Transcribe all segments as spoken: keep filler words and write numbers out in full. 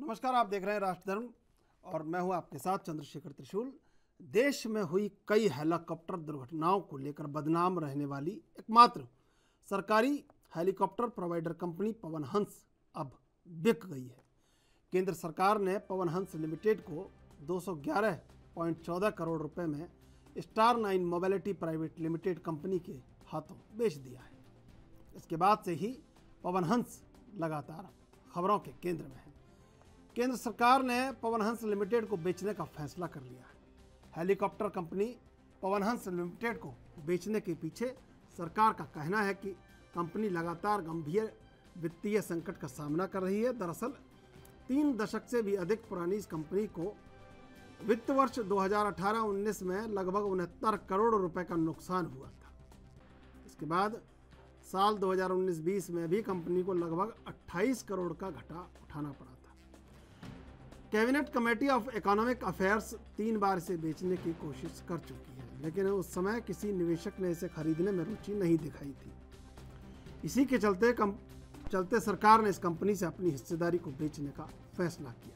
नमस्कार, आप देख रहे हैं राष्ट्रधर्म और मैं हूं आपके साथ चंद्रशेखर त्रिशूल। देश में हुई कई हेलीकॉप्टर दुर्घटनाओं को लेकर बदनाम रहने वाली एकमात्र सरकारी helicopter provider company Pawan Hans अब बिक गई है। केंद्र सरकार ने पवन हंस लिमिटेड को दो सौ ग्यारह पॉइंट चौदह करोड़ रुपए में star nine mobility private limited company के हाथों बेच दिया है। इसके बाद से ही पवन हंस लगातार खबरों के केंद्र में है। केंद्र सरकार ने पवन हंस लिमिटेड को बेचने का फैसला कर लिया है। Helicopter company Pawan Hans limited को बेचने के पीछे सरकार का कहना है कि कंपनी लगातार गंभीर वित्तीय संकट का सामना कर रही है। दरअसल तीन दशक से भी अधिक पुरानी इस कंपनी को वित्त वर्ष दो हज़ार अठारह उन्नीस में लगभग उनहत्तर करोड़ रुपए का नुकसान हुआ था। इसके बाद साल दो हज़ार उन्नीस बीस में भी कंपनी को लगभग अट्ठाईस करोड़ का घाटा उठाना पड़ा था। Cabinet committee of economic affairs तीन बार इसे बेचने की कोशिश कर चुकी है, लेकिन उस समय किसी निवेशक ने इसे खरीदने में रुचि नहीं दिखाई थी। इसी के चलते कम चलते सरकार ने इस कंपनी से अपनी हिस्सेदारी को बेचने का फैसला किया।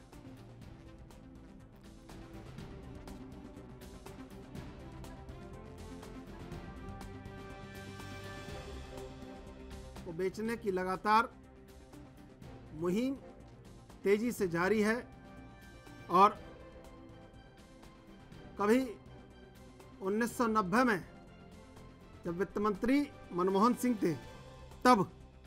को बेचने की लगातार मुहिम तेजी से जारी है और कभी उन्नीस सौ नब्बे में जब वित्त मंत्री मनमोहन सिंह थे तब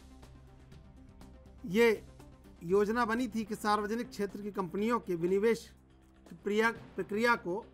ये योजना बनी थी कि सार्वजनिक क्षेत्र की कंपनियों के विनिवेश की प्रक्रिया को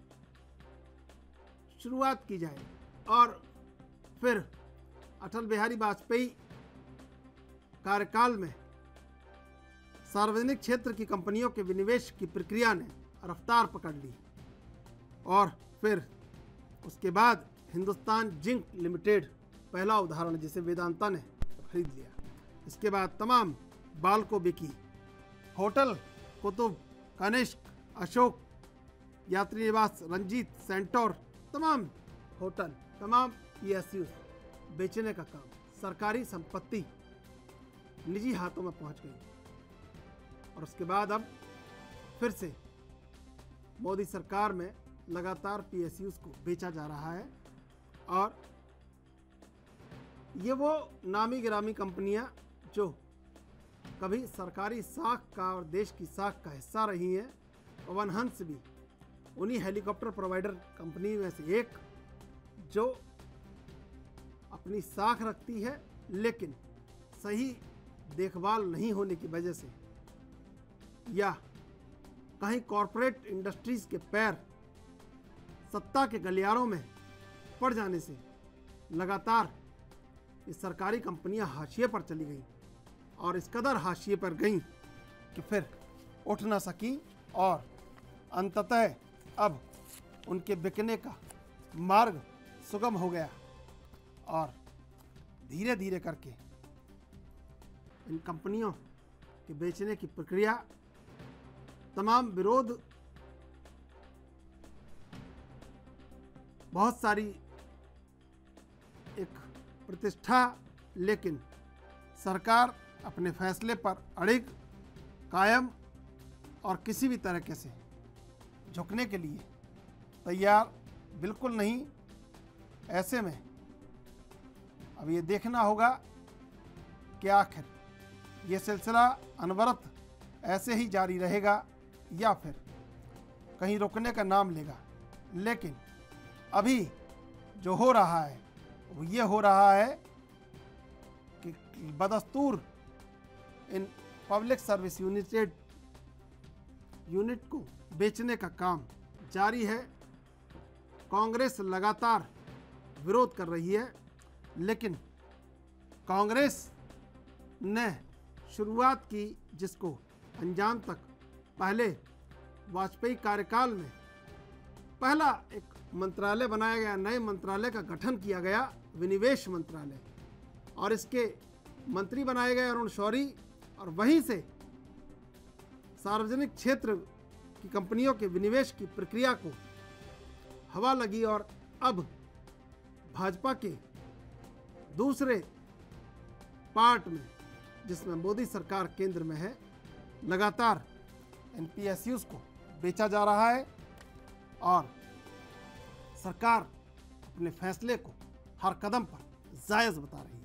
शुरुआत की जाए और फिर अटल बिहारी वाजपेयी कार्यकाल में सार्वजनिक क्षेत्र की कंपनियों के विनिवेश की प्रक्रिया ने रफ्तार पकड़ ली और फिर उसके बाद हिंदुस्तान जिंक लिमिटेड पहला उदाहरण जिसे वेदांता ने खरीद लिया। इसके बाद तमाम बाल्को बिकी, होटल कुतुब, कनिष्क, अशोक, यात्री निवास, रंजीत, सेंटोर, तमाम होटल, तमाम पीएसयू बेचने का काम, सरकारी संपत्ति निजी हाथों में पहुंच गई और उसके बाद अब फिर से मोदी सरकार में लगातार पीएसयूज को बेचा जा रहा है। और ये वो नामी गिरामी कंपनियां जो कभी सरकारी साख का और देश की साख का हिस्सा रही हैं। पवन हंस भी उन्हीं हेलीकॉप्टर प्रोवाइडर कंपनी में से एक जो अपनी साख रखती है, लेकिन सही देखभाल नहीं होने की वजह से या कहीं कॉरपोरेट इंडस्ट्रीज के पैर सत्ता के गलियारों में पड़ जाने से लगातार ये सरकारी कंपनियां हाशिए पर चली गईं और इस कदर हाशिए पर गईं कि फिर उठ ना सकी और अंततः अब उनके बिकने का मार्ग सुगम हो गया और धीरे धीरे करके इन कंपनियों के बेचने की प्रक्रिया तमाम विरोध, बहुत सारी एक प्रतिष्ठा, लेकिन सरकार अपने फैसले पर अड़िग, कायम और किसी भी तरीके से झुकने के लिए तैयार बिल्कुल नहीं। ऐसे में अब ये देखना होगा कि आखिर ये सिलसिला अनवरत ऐसे ही जारी रहेगा या फिर कहीं रुकने का नाम लेगा। लेकिन अभी जो हो रहा है वो ये हो रहा है कि बदस्तूर इन पब्लिक सर्विस यूनिटेड यूनिट को बेचने का काम जारी है। कांग्रेस लगातार विरोध कर रही है, लेकिन कांग्रेस ने शुरुआत की जिसको अंजाम तक पहले वाजपेयी कार्यकाल में पहला एक मंत्रालय बनाया गया, नए मंत्रालय का गठन किया गया, विनिवेश मंत्रालय, और इसके मंत्री बनाए गए अरुण शौरी, और वहीं से सार्वजनिक क्षेत्र की कंपनियों के विनिवेश की प्रक्रिया को हवा लगी और अब भाजपा के दूसरे पार्ट में जिसमें मोदी सरकार केंद्र में है, लगातार इन पी एस यूज़ को बेचा जा रहा है और सरकार अपने फैसले को हर कदम पर जायज़ बता रही है।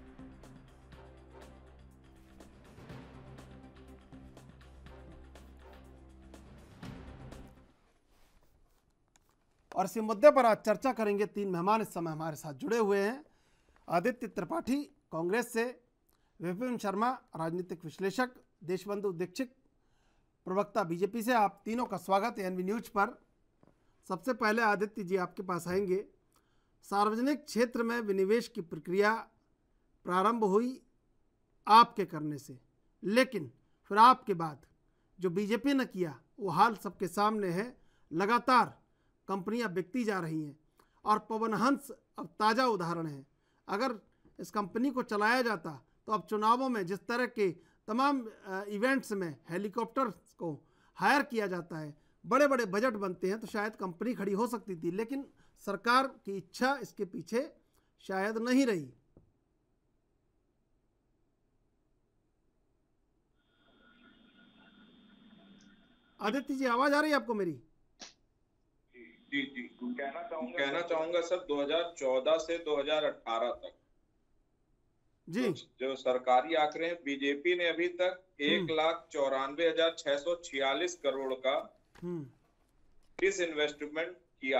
और इसी मुद्दे पर आज चर्चा करेंगे। तीन मेहमान इस समय हमारे साथ जुड़े हुए हैं। आदित्य त्रिपाठी कांग्रेस से, विपिन शर्मा राजनीतिक विश्लेषक, देशबंधु दीक्षित प्रवक्ता बीजेपी से। आप तीनों का स्वागत है एन वी न्यूज पर। सबसे पहले आदित्य जी आपके पास आएंगे। सार्वजनिक क्षेत्र में विनिवेश की प्रक्रिया प्रारंभ हुई आपके करने से, लेकिन फिर आपके बाद जो बीजेपी ने किया वो हाल सबके सामने है। लगातार कंपनियां बिकती जा रही हैं और पवन हंस अब ताज़ा उदाहरण है। अगर इस कंपनी को चलाया जाता तो अब चुनावों में जिस तरह के तमाम इवेंट्स में हेलीकॉप्टर्स को हायर किया जाता है, बड़े बड़े बजट बनते हैं, तो शायद कंपनी खड़ी हो सकती थी, लेकिन सरकार की इच्छा इसके पीछे शायद नहीं रही। आदित्य जी आवाज आ रही है आपको मेरी? जी जी कहना चाहूंगा कहना चाहूंगा सर दो हज़ार चौदह से दो हज़ार अठारह तक जी तो जो सरकारी आंकड़े हैं, बीजेपी ने अभी तक एक लाख चौरानवे हजार छह सौ छियालीस करोड़ का डिस इन्वेस्टमेंट किया।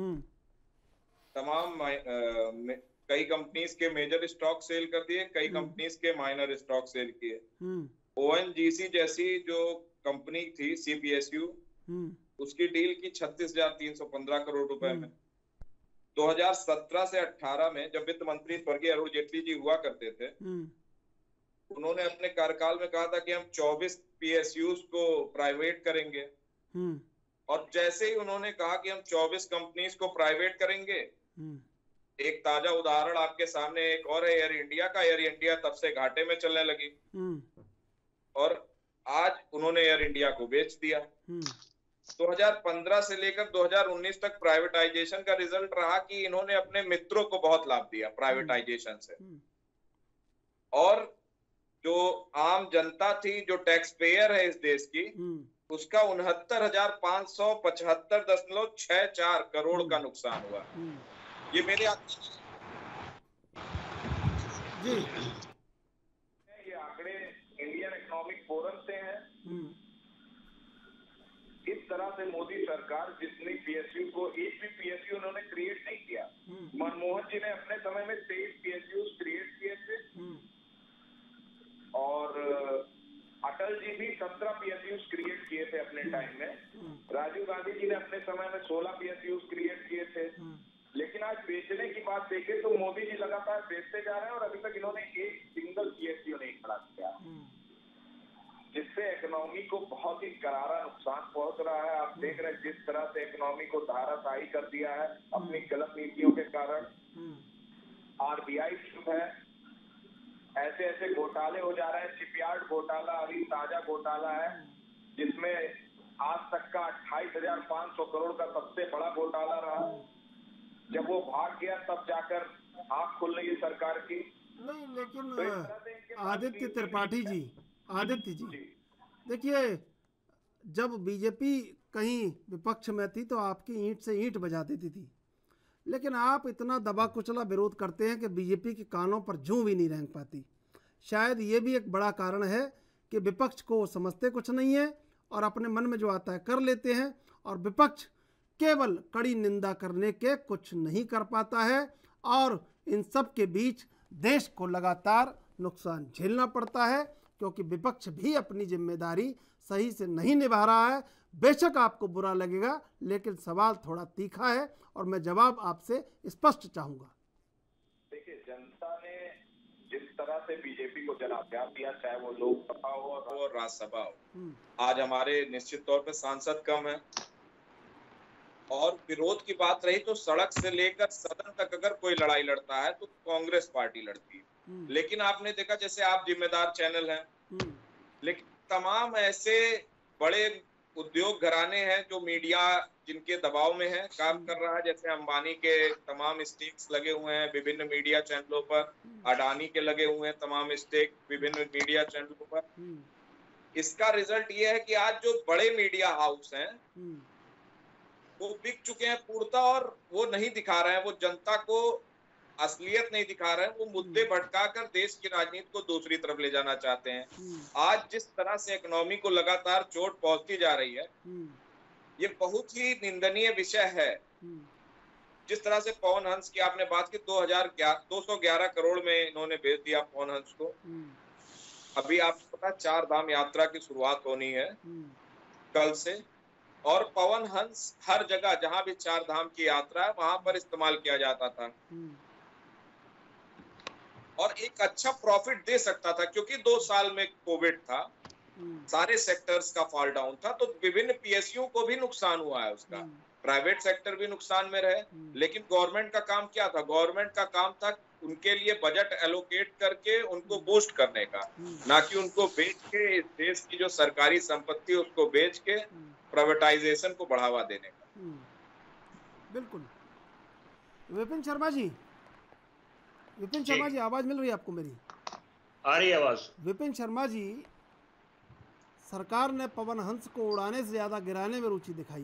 तमाम कई कंपनीज के मेजर स्टॉक सेल कर दिए, कई कंपनीज के माइनर स्टॉक सेल किए। ओ एन जी सी जैसी जो कंपनी थी सी पी एस यू, उसकी डील की छत्तीस हजार तीन सौ पंद्रह करोड़ रुपए में। दो हज़ार सत्रह से अठारह में जब वित्त मंत्री स्वर्गीय अरुण जेटली जी हुआ करते थे, उन्होंने अपने कार्यकाल में कहा था कि हम चौबीस पी एस यूज़ को प्राइवेट करेंगे। और जैसे ही उन्होंने कहा कि हम चौबीस कंपनीज को प्राइवेट करेंगे, एक ताजा उदाहरण आपके सामने एक और है, एयर इंडिया का। एयर इंडिया तब से घाटे में चलने लगी और आज उन्होंने एयर इंडिया को बेच दिया। दो हज़ार पंद्रह से लेकर दो हज़ार उन्नीस तक प्राइवेटाइजेशन का रिजल्ट रहा कि इन्होंने अपने मित्रों को बहुत लाभ दिया प्राइवेटाइजेशन से। और जो आम जनता थी, जो टैक्स पेयर है इस देश की, उसका उनहत्तर हजार पांच सौ पचहत्तर दशमलव छह चार करोड़ का नुकसान हुआ। ये मेरे जी ये आंकड़े इंडियन इकोनॉमिक फोरम से हैं। इस तरह से मोदी सरकार, जिसने पी एस यू को, एक भी पी एस यू उन्होंने क्रिएट नहीं किया। मनमोहन जी ने अपने समय में तेईस पी एस यू क्रिएट किए थे और अटल जी भी सत्रह पी एस यू क्रिएट किए थे अपने टाइम में। राजीव गांधी जी ने अपने समय में सोलह पी एस यू क्रिएट किए थे। लेकिन आज बेचने की बात देखें तो मोदी जी लगातार बेचते जा रहे हैं और अभी तक इन्होंने एक सिंगल पी एस यू नहीं खड़ा किया, जिससे इकोनॉमी को बहुत ही करारा नुकसान पहुंच रहा है। आप देख रहे हैं जिस तरह से इकोनॉमी को धाराशाही कर दिया है अपनी गलत नीतियों के कारण। आर बी आई चुप है, ऐसे ऐसे घोटाले हो जा रहे हैं। शिपयार्ड घोटाला अभी ताजा घोटाला है, जिसमें आज तक का अट्ठाईस हजार पांच सौ करोड़ का सबसे बड़ा घोटाला रहा। जब वो भाग गया तब जाकर आंख खुल रही है सरकार की। नहीं, लेकिन आदित्य त्रिपाठी जी आदित्य जी देखिए, जब बीजेपी कहीं विपक्ष में थी तो आपकी ईंट से ईंट बजा देती थी, लेकिन आप इतना दबा कुचला विरोध करते हैं कि बीजेपी के कानों पर जूं भी नहीं रेंग पाती। शायद ये भी एक बड़ा कारण है कि विपक्ष को समझते कुछ नहीं है और अपने मन में जो आता है कर लेते हैं, और विपक्ष केवल कड़ी निंदा करने के कुछ नहीं कर पाता है और इन सब के बीच देश को लगातार नुकसान झेलना पड़ता है, क्योंकि विपक्ष भी अपनी जिम्मेदारी सही से नहीं निभा रहा है। बेशक आपको बुरा लगेगा, लेकिन सवाल थोड़ा तीखा है और मैं जवाब आपसे स्पष्ट चाहूंगा। देखिए, जनता ने जिस तरह से बीजेपी को जनादेश दिया, चाहे वो लोकसभा हो और राज्यसभा हो, आज हमारे निश्चित तौर पे सांसद कम है। और विरोध की बात रही तो सड़क से लेकर सदन तक अगर कोई लड़ाई लड़ता है तो कांग्रेस पार्टी लड़ती है। लेकिन आपने देखा, जैसे आप जिम्मेदार चैनल हैं, लेकिन तमाम ऐसे बड़े उद्योग घराने हैं जो मीडिया जिनके दबाव में है काम कर रहा है। जैसे अंबानी के तमाम स्टेक्स लगे हुए हैं विभिन्न मीडिया चैनलों पर, अडानी के लगे हुए हैं तमाम स्टेक विभिन्न मीडिया चैनलों पर। इसका रिजल्ट ये है कि आज जो बड़े मीडिया हाउस हैं वो बिक चुके हैं पूर्णतः, और वो नहीं दिखा रहे हैं, वो जनता को असलियत नहीं दिखा रहे हैं, वो मुद्दे भटकाकर देश की राजनीति को दूसरी तरफ ले जाना चाहते हैं। आज जिस तरह से इकोनॉमी को लगातार चोट पहुंचती जा रही है, ये बहुत ही निंदनीय विषय है। जिस तरह से पवन हंस की आपने बात की, दो सौ ग्यारह करोड़ में इन्होंने बेच दिया पवन हंस को। अभी आपको पता, चार धाम यात्रा की शुरुआत होनी है कल से, और पवन हंस हर जगह जहां भी चार धाम की यात्रा है वहां पर इस्तेमाल किया जाता था और एक अच्छा प्रॉफिट दे सकता था, क्योंकि दो साल में कोविड था, सारे सेक्टर्स का फॉल डाउन था, तो विभिन्न पीएसयू को भी नुकसान हुआ है उसका, प्राइवेट सेक्टर भी नुकसान में रहे। लेकिन गवर्नमेंट का काम क्या था? गवर्नमेंट का काम था उनके लिए बजट एलोकेट करके उनको बूस्ट करने का, ना कि उनको बेच के इस देश की जो सरकारी संपत्ति उसको बेच के प्राइवेटाइजेशन को बढ़ावा देने का। बिल्कुल। विपिन शर्मा जी, विपिन शर्मा जी, आवाज मिल रही है आपको मेरी? आ रही है आवाज। विपिन शर्मा जी, सरकार ने पवन हंस को उड़ाने से ज्यादा गिराने में रुचि दिखाई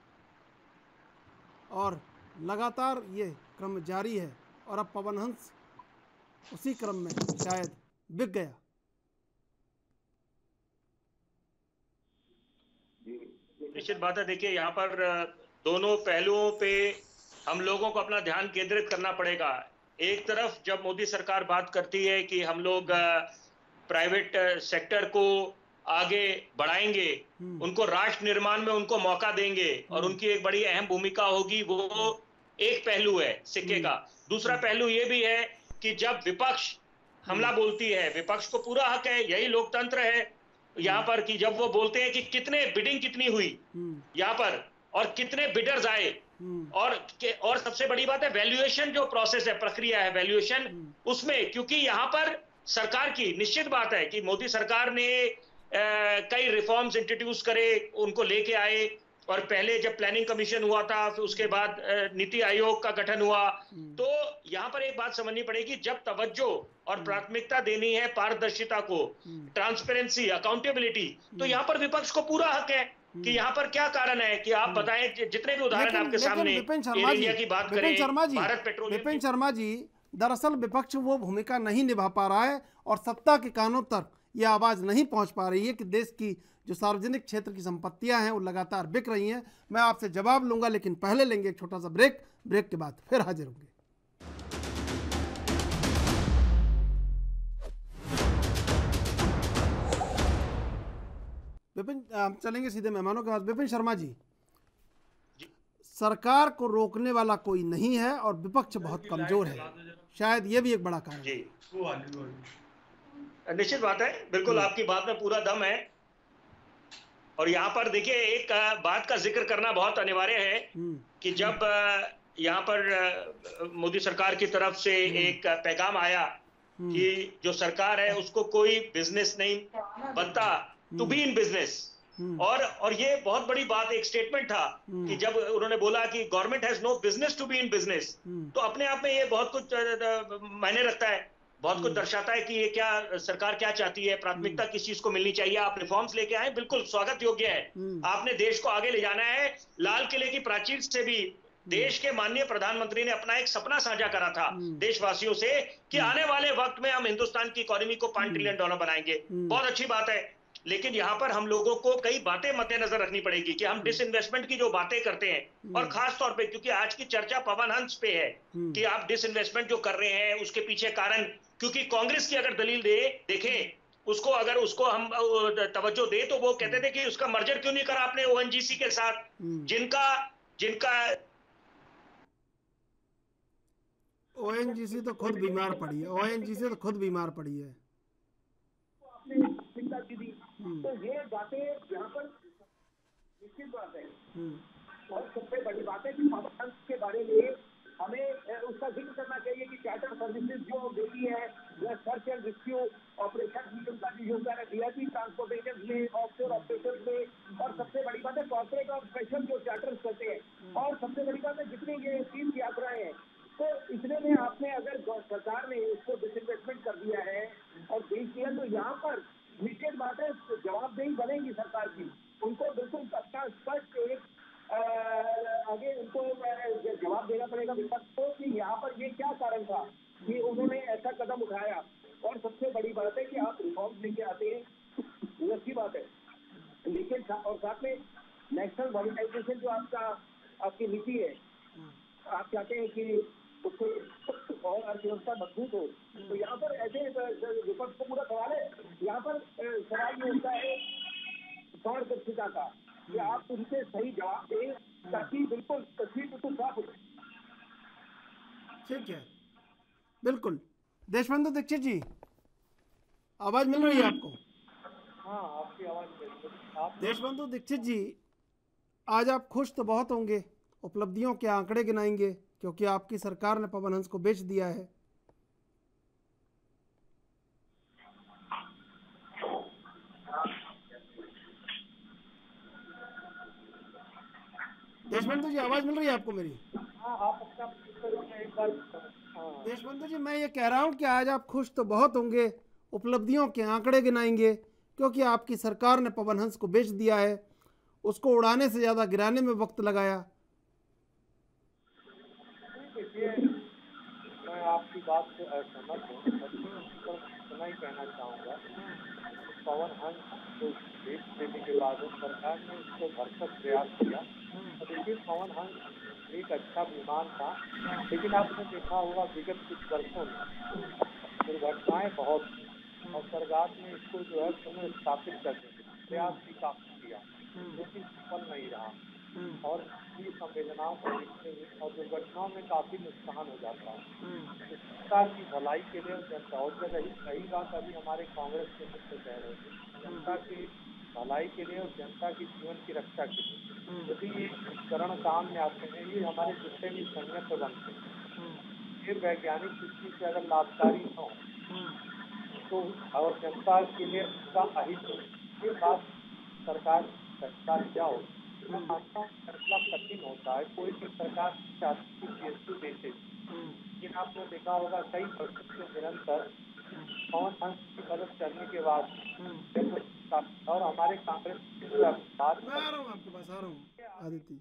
और लगातार ये क्रम जारी है, और अब पवन हंस उसी क्रम में शायद बिक गया। निश्चित बात है। देखिए, यहाँ पर दोनों पहलुओं पे हम लोगों को अपना ध्यान केंद्रित करना पड़ेगा। एक तरफ जब मोदी सरकार बात करती है कि हम लोग प्राइवेट सेक्टर को आगे बढ़ाएंगे, उनको राष्ट्र निर्माण में उनको मौका देंगे और उनकी एक बड़ी अहम भूमिका होगी, वो एक पहलू है सिक्के का। दूसरा पहलू ये भी है कि जब विपक्ष हमला बोलती है, विपक्ष को पूरा हक है, यही लोकतंत्र है यहाँ पर, कि जब वो बोलते हैं कि कितने बिडिंग कितनी हुई यहाँ पर और कितने बिडर्स आए, और और सबसे बड़ी बात है वैल्यूएशन, जो प्रोसेस है, प्रक्रिया है वैल्यूएशन, उसमें क्योंकि यहाँ पर सरकार की निश्चित बात है कि मोदी सरकार ने आ, कई रिफॉर्म्स इंट्रोड्यूस करे, उनको लेके आए, और पहले जब प्लानिंग कमीशन हुआ था, फिर उसके बाद नीति आयोग का गठन हुआ, तो यहाँ पर एक बात समझनी पड़ेगी, जब तवज्जो और प्राथमिकता देनी है पारदर्शिता को, ट्रांसपेरेंसी, अकाउंटेबिलिटी, तो यहाँ पर विपक्ष को पूरा हक है कि यहाँ पर क्या कारण है कि आप बताएं, जितने भी उदाहरण आपके सामने, विपिन शर्मा जी, की बात करें, भारत पेट्रोलियम, विपिन शर्मा जी, दरअसल विपक्ष वो भूमिका नहीं निभा पा रहा है और सत्ता के कानों तक ये आवाज नहीं पहुंच पा रही है कि देश की जो सार्वजनिक क्षेत्र की संपत्तियां हैं वो लगातार बिक रही हैं। मैं आपसे जवाब लूंगा, लेकिन पहले लेंगे एक छोटा सा ब्रेक। ब्रेक के बाद फिर हाजिर होंगे। विपिन, हम चलेंगे सीधे मेहमानों के पास। विपिन शर्मा जी, सरकार को रोकने वाला कोई नहीं है और विपक्ष बहुत कमजोर है, शायद ये भी एक बड़ा कारण है। निश्चित बात है, बिल्कुल आपकी बात में पूरा दम है। और यहाँ पर देखिए, एक बात का जिक्र करना बहुत अनिवार्य है कि जब यहाँ पर मोदी सरकार की तरफ से एक पैगाम आया कि जो सरकार है उसको कोई बिजनेस नहीं बनता, टू बी इन बिजनेस, और और ये बहुत बड़ी बात, एक स्टेटमेंट था कि जब उन्होंने बोला कि government has no business to be in business, तो अपने आप में ये बहुत कुछ मायने रखता है, बहुत कुछ दर्शाता है कि ये क्या सरकार क्या चाहती है, प्राथमिकता किस चीज को मिलनी चाहिए। आप रिफॉर्म्स लेके आए, बिल्कुल स्वागत योग्य है, आपने देश को आगे ले जाना है। लाल किले की प्राचीर से भी देश के माननीय प्रधानमंत्री ने अपना एक सपना साझा करा था देशवासियों से कि आने वाले वक्त में हम हिंदुस्तान की इकोनॉमी को पांच ट्रिलियन डॉलर बनाएंगे। बहुत अच्छी बात है, लेकिन यहाँ पर हम लोगों को कई बातें मद्देनजर रखनी पड़ेगी कि हम डिसइन्वेस्टमेंट की जो बातें करते हैं, और खास तौर पे क्योंकि आज की चर्चा पवन हंस पे है कि आप डिसइन्वेस्टमेंट जो कर रहे हैं उसके पीछे कारण, क्योंकि कांग्रेस की अगर दलील दे देखें उसको, अगर उसको हम तवज्जो दे, तो वो कहते थे कि उसका मर्जर क्यों नहीं करा आपने ओएनजीसी के साथ, जिनका जिनका ओएनजीसी तो खुद बीमार पड़ी है, ओएनजीसी तो खुद बीमार पड़ी है। तो ये बातें यहाँ पर निश्चित बात है, और सबसे बड़ी बात है कि पवन हंस के बारे में हमें उसका जिक्र करना चाहिए कि चार्टर सर्विसेज जो देती है, या सर्च एंड रेस्क्यू ऑपरेशन में उनका जो योगदान है, वीआईपी ट्रांसपोर्टेशन में, ऑफशोर ऑपरेशन में, और सबसे बड़ी बात है कॉर्पोरेट ऑपरेशन जो चार्टर्स करते हैं, और सबसे बड़ी बात है जितनी ये तीर्थ यात्राएं हैं, तो इतने में आपने अगर सरकार ने इसको डिसइन्वेस्टमेंट कर दिया है और बेच दिया, तो यहाँ पर निश्चित बात है जवाबदेही बनेगी सरकार की, उनको बिल्कुल अच्छा स्पष्ट एक आगे उनको जवाब देना पड़ेगा विपक्ष को कि यहाँ पर ये क्या कारण था कि उन्होंने ऐसा कदम उठाया। और सबसे बड़ी बात है कि आप रिफॉर्म लेके आते हैं, वो अच्छी बात है, लेकिन और साथ में नेशनल मॉनिटाइजेशन जो आपका आपकी नीति है, आप चाहते हैं कि उसको और अर्थव्यवस्था मजबूत हो, तो यहाँ पर ऐसे विपक्ष को पूरा सवाल है। यहाँ पर सवाल ये होता है पारदर्शिता का कि आप उनसे सही जवाब दें ताकि बिल्कुल तस्वीर बिल्कुल साफ हो। ठीक है, बिल्कुल। देशबंधु दीक्षित जी, आवाज मिल रही है आपको? हाँ, आपकी आवाज मिल रही है। आप देशबंधु दीक्षित जी, आज आप खुश तो बहुत होंगे, उपलब्धियों के आंकड़े गिनाएंगे क्योंकि आपकी सरकार ने पवन हंस को बेच दिया है। देशबंधु जी, आवाज मिल रही है आपको मेरी? हाँ, आप अपना एक बार। हाँ। देशबंधु जी, मैं ये कह रहा हूँ कि आज आप खुश तो बहुत होंगे, उपलब्धियों के आंकड़े गिनाएंगे क्योंकि आपकी सरकार ने पवन हंस को बेच दिया है, उसको उड़ाने से ज़्यादा गिराने में वक्त लगाया। देखिए, मैं आपकी बात से असहमत हूँ, तो इतना ही कहना चाहूँगा पवन हंस को बेच देने के बाद सरकार ने उसको भरसक प्रयास किया। तो देखिए, पवन हंस एक अच्छा विमान था, लेकिन आपने देखा होगा विगत कुछ वर्षों में दुर्घटनाएं बहुत, और सरकार ने इसको जो है पुनर्स्थापित करने के प्रयास भी काफी किया, लेकिन सफल नहीं रहा। और इसकी संवेदनाओं को देखते हुए और दुर्घटनाओं में काफी नुकसान हो जाता है। सरकार की भलाई के लिए जनता, और रही सही बात अभी हमारे कांग्रेस के मित्र कह रहे थे, जनता की भलाई के लिए और जनता की जीवन की रक्षा के लिए यदि ये उपकरण काम में आते हैं, ये हमारे जितने भी संयंत्र बनते हैं, ये वैज्ञानिक दृष्टि से अगर लाभकारी हो तो और जनता के लिए उसका अहित हो, ये बात सरकार सरकार क्या हो। मैं मानता हूँ फैसला कठिन होता है, कोई भी सरकार चाहती है पी एस यू बेचे, लेकिन आपने देखा होगा कई वर्षों से निरंतर पवन हंस की मदद करने के बाद और हमारे कांग्रेस मैं आ रहा हूँ आपके पास, आ रहा हूँ आदित्य।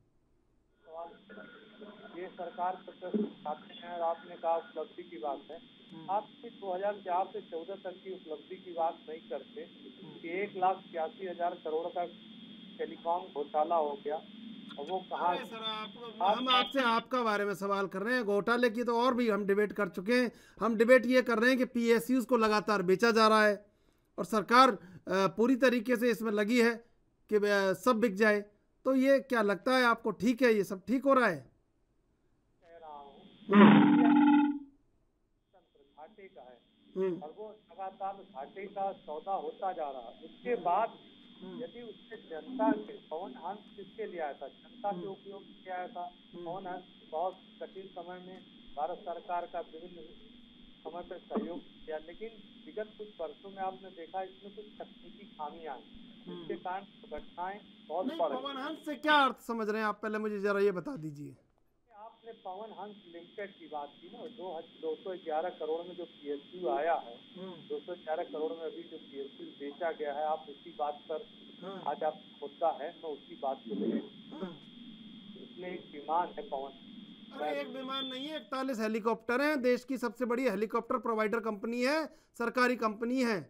ये सरकार आते हैं और आपने कहा उपलब्धि की बात है, आप दो हजार चार से चौदह तक की उपलब्धि की बात नहीं करते कि एक लाख छियासी हजार करोड़ का टेलीकॉम घोटाला हो गया, और वो कहाँ। सर आप, हम आपसे आपका बारे में सवाल कर रहे हैं, घोटाले की तो और भी हम डिबेट कर चुके हैं। हम डिबेट ये कर रहे हैं कि पीएसयूज को लगातार बेचा जा रहा है और सरकार पूरी तरीके से इसमें लगी है कि सब बिक जाए। तो ये क्या लगता है आपको, ठीक है, ये सब ठीक हो रहा है? कह रहा हूँ घाटे का है और वो लगातार घाटे का सौदा होता जा रहा है। उसके बाद यदि उससे जनता के पवन हंस किसके लिए आया था, जनता के उपयोग किया आया था। पवन हंस बहुत कठिन समय में भारत सरकार का विभिन्न समय पर सहयोग किया, लेकिन विगत कुछ वर्षों में आपने देखा इसमें कुछ तकनीकी खामियां हैं, जिसके कारण दुर्घटनाएं बहुत बढ़। पवन हंस से क्या अर्थ समझ रहे हैं आप, पहले मुझे जरा ये बता दीजिए। आपने पवन हंस लिमिटेड की बात की ना, दो दो सौ ग्यारह करोड़ में जो पीएसयू आया है, दो सौ ग्यारह करोड़ में अभी जो पीएसयू बेचा गया है, आप उसी बात पर आज आप मुद्दा है, मैं उसी बात को ले। इसमें एक विमान है पवन। अरे एक विमान नहीं है, इकतालीस हेलीकॉप्टर हैं, देश की सबसे बड़ी हेलीकॉप्टर प्रोवाइडर कंपनी है, सरकारी कंपनी है।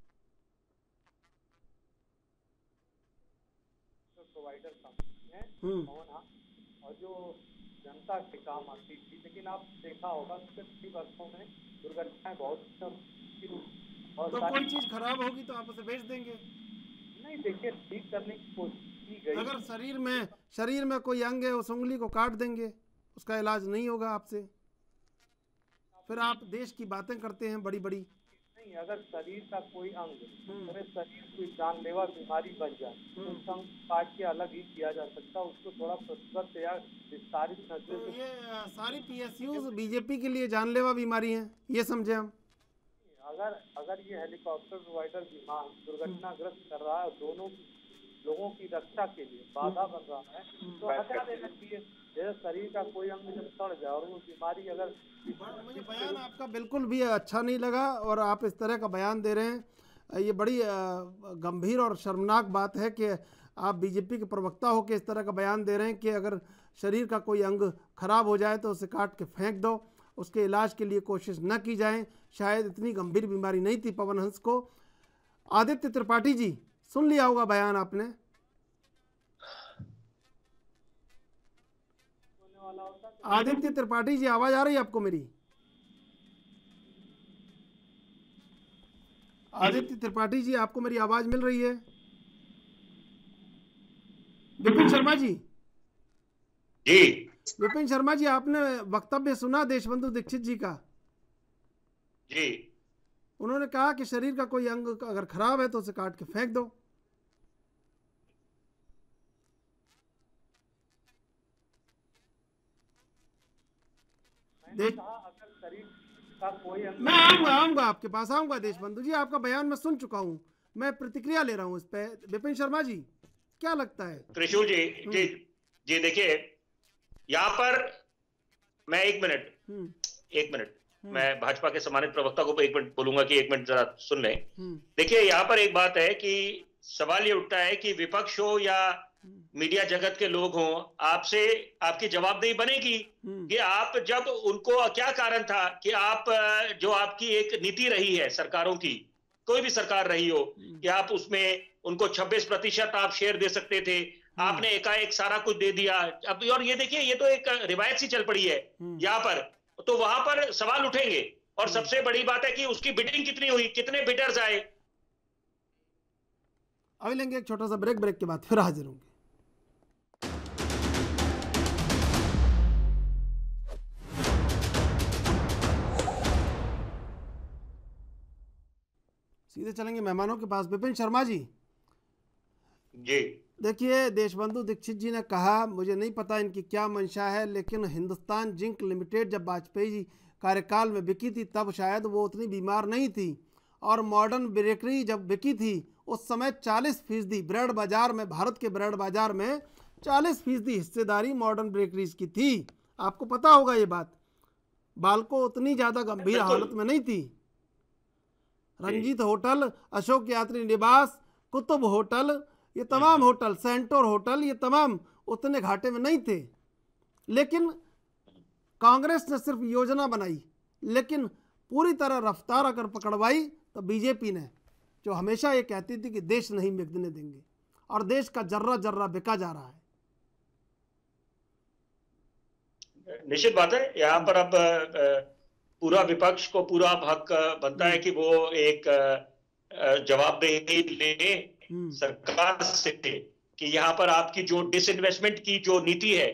प्रोवाइडर कंपनी है पवन हंस, और जो जनता के काम आती थी, लेकिन आप देखा होगा पिछले वर्षों में दुर्घटनाएं बहुत। और तो कोई चीज खराब होगी तो आप उसे बेच देंगे? नहीं, देखिए ठीक करने की कोशिश की गई। अगर शरीर में शरीर में कोई अंग है, उस उंगली को काट देंगे, उसका इलाज नहीं होगा आपसे, फिर आप देश की बातें करते हैं बड़ी बड़ी। नहीं, अगर शरीर का कोई अंग अगर शरीर कोई जानलेवा बीमारी बन जाए तो उसका काट के अलग ही किया जा सकता है, उसको थोड़ा प्रतिबद्ध या विस्तारित नजर। तो ये सारी पीएसयूज बीजेपी के लिए जानलेवा बीमारी हैं, ये समझे हम। अगर अगर ये हेलीकॉप्टर प्रोवाइडर विमान दुर्घटनाग्रस्त कर रहा है और दोनों लोगों की रक्षा के लिए बाधा बन रहा है, तो हटा देना चाहिए। जैसे शरीर का कोई अंग जब सड़ जाए और वो बीमारी अगर। मुझे बयान आपका बिल्कुल भी अच्छा नहीं लगा और आप इस तरह का बयान दे रहे हैं। ये बड़ी गंभीर और शर्मनाक बात है कि आप बीजेपी के प्रवक्ता हो के इस तरह का बयान दे रहे हैं कि अगर शरीर का कोई अंग खराब हो जाए तो उसे काट के फेंक दो, उसके इलाज के लिए कोशिश न की जाए। शायद इतनी गंभीर बीमारी नहीं थी पवन हंस को। आदित्य त्रिपाठी जी, सुन लिया होगा बयान आपने। आदित्य त्रिपाठी जी, आवाज आ रही है आपको मेरी? आदित्य त्रिपाठी जी, आपको मेरी आवाज मिल रही है? विपिन शर्मा जी जी विपिन शर्मा जी, आपने वक्तव्य सुना देशबंधु दीक्षित जी का? जी उन्होंने कहा कि शरीर का कोई अंग अगर खराब है तो उसे काट के फेंक दो। मैंने कहा अगर शरीर का कोई अंग, मैं आऊंगा आऊंगा आपके पास आऊंगा देशबंधु जी, आपका बयान मैं सुन चुका हूं, मैं प्रतिक्रिया ले रहा हूं इस पे। विपिन शर्मा जी, क्या लगता है? त्रिशूल जी जी जी देखिए, यहाँ पर मैं एक मिनट एक मिनट मैं भाजपा के सम्मानित प्रवक्ता को एक मिनट बोलूंगा कि एक मिनट जरा सुन लें। देखिए, यहाँ पर एक बात है कि सवाल ये उठता है कि विपक्ष हो या मीडिया जगत के लोग हों, आपसे आपकी जवाबदेही बनेगी कि आप जब उनको, क्या कारण था कि आप, जो आपकी एक नीति रही है सरकारों की, कोई भी सरकार रही हो, कि आप उसमें उनको छब्बीस प्रतिशत आप शेयर दे सकते थे, आपने एकाएक सारा कुछ दे दिया। अब और ये देखिए, ये तो एक रिवायत सी चल पड़ी है यहाँ पर, तो वहां पर सवाल उठेंगे। और सबसे बड़ी बात है कि उसकी बिडिंग कितनी हुई, कितने बिडर्स आए। अभी लेंगे एक छोटा सा ब्रेक, ब्रेक के बाद फिर हाजिर होंगे। सीधे चलेंगे मेहमानों के पास। विपिन शर्मा जी जी देखिए, देशबंधु दीक्षित जी ने कहा, मुझे नहीं पता इनकी क्या मंशा है, लेकिन हिंदुस्तान जिंक लिमिटेड जब वाजपेयी जी कार्यकाल में बिकी थी तब शायद वो उतनी बीमार नहीं थी, और मॉडर्न बेकरी जब बिकी थी उस समय चालीस फीसदी ब्रेड बाजार में, भारत के ब्रेड बाजार में चालीस फीसदी हिस्सेदारी मॉडर्न बेकरीज की थी। आपको पता होगा ये बात। बाल्को उतनी ज़्यादा गंभीर हालत में नहीं थी। रंजीत होटल, अशोक यात्री निवास, कुतुब होटल, ये तमाम होटल, सेंटोर होटल, ये तमाम उतने घाटे में नहीं थे। लेकिन कांग्रेस ने सिर्फ योजना बनाई, लेकिन पूरी तरह रफ्तार अगर पकड़वाई तो बीजेपी ने, जो हमेशा ये कहती थी कि देश नहीं बिकने देंगे, और देश का जर्रा जर्रा बिका जा रहा है। निश्चित बात है, यहाँ पर अब पूरा विपक्ष को पूरा हक बनता है कि वो एक जवाबदेही ले सरकार से कि यहाँ पर आपकी जो डिसइन्वेस्टमेंट की जो नीति है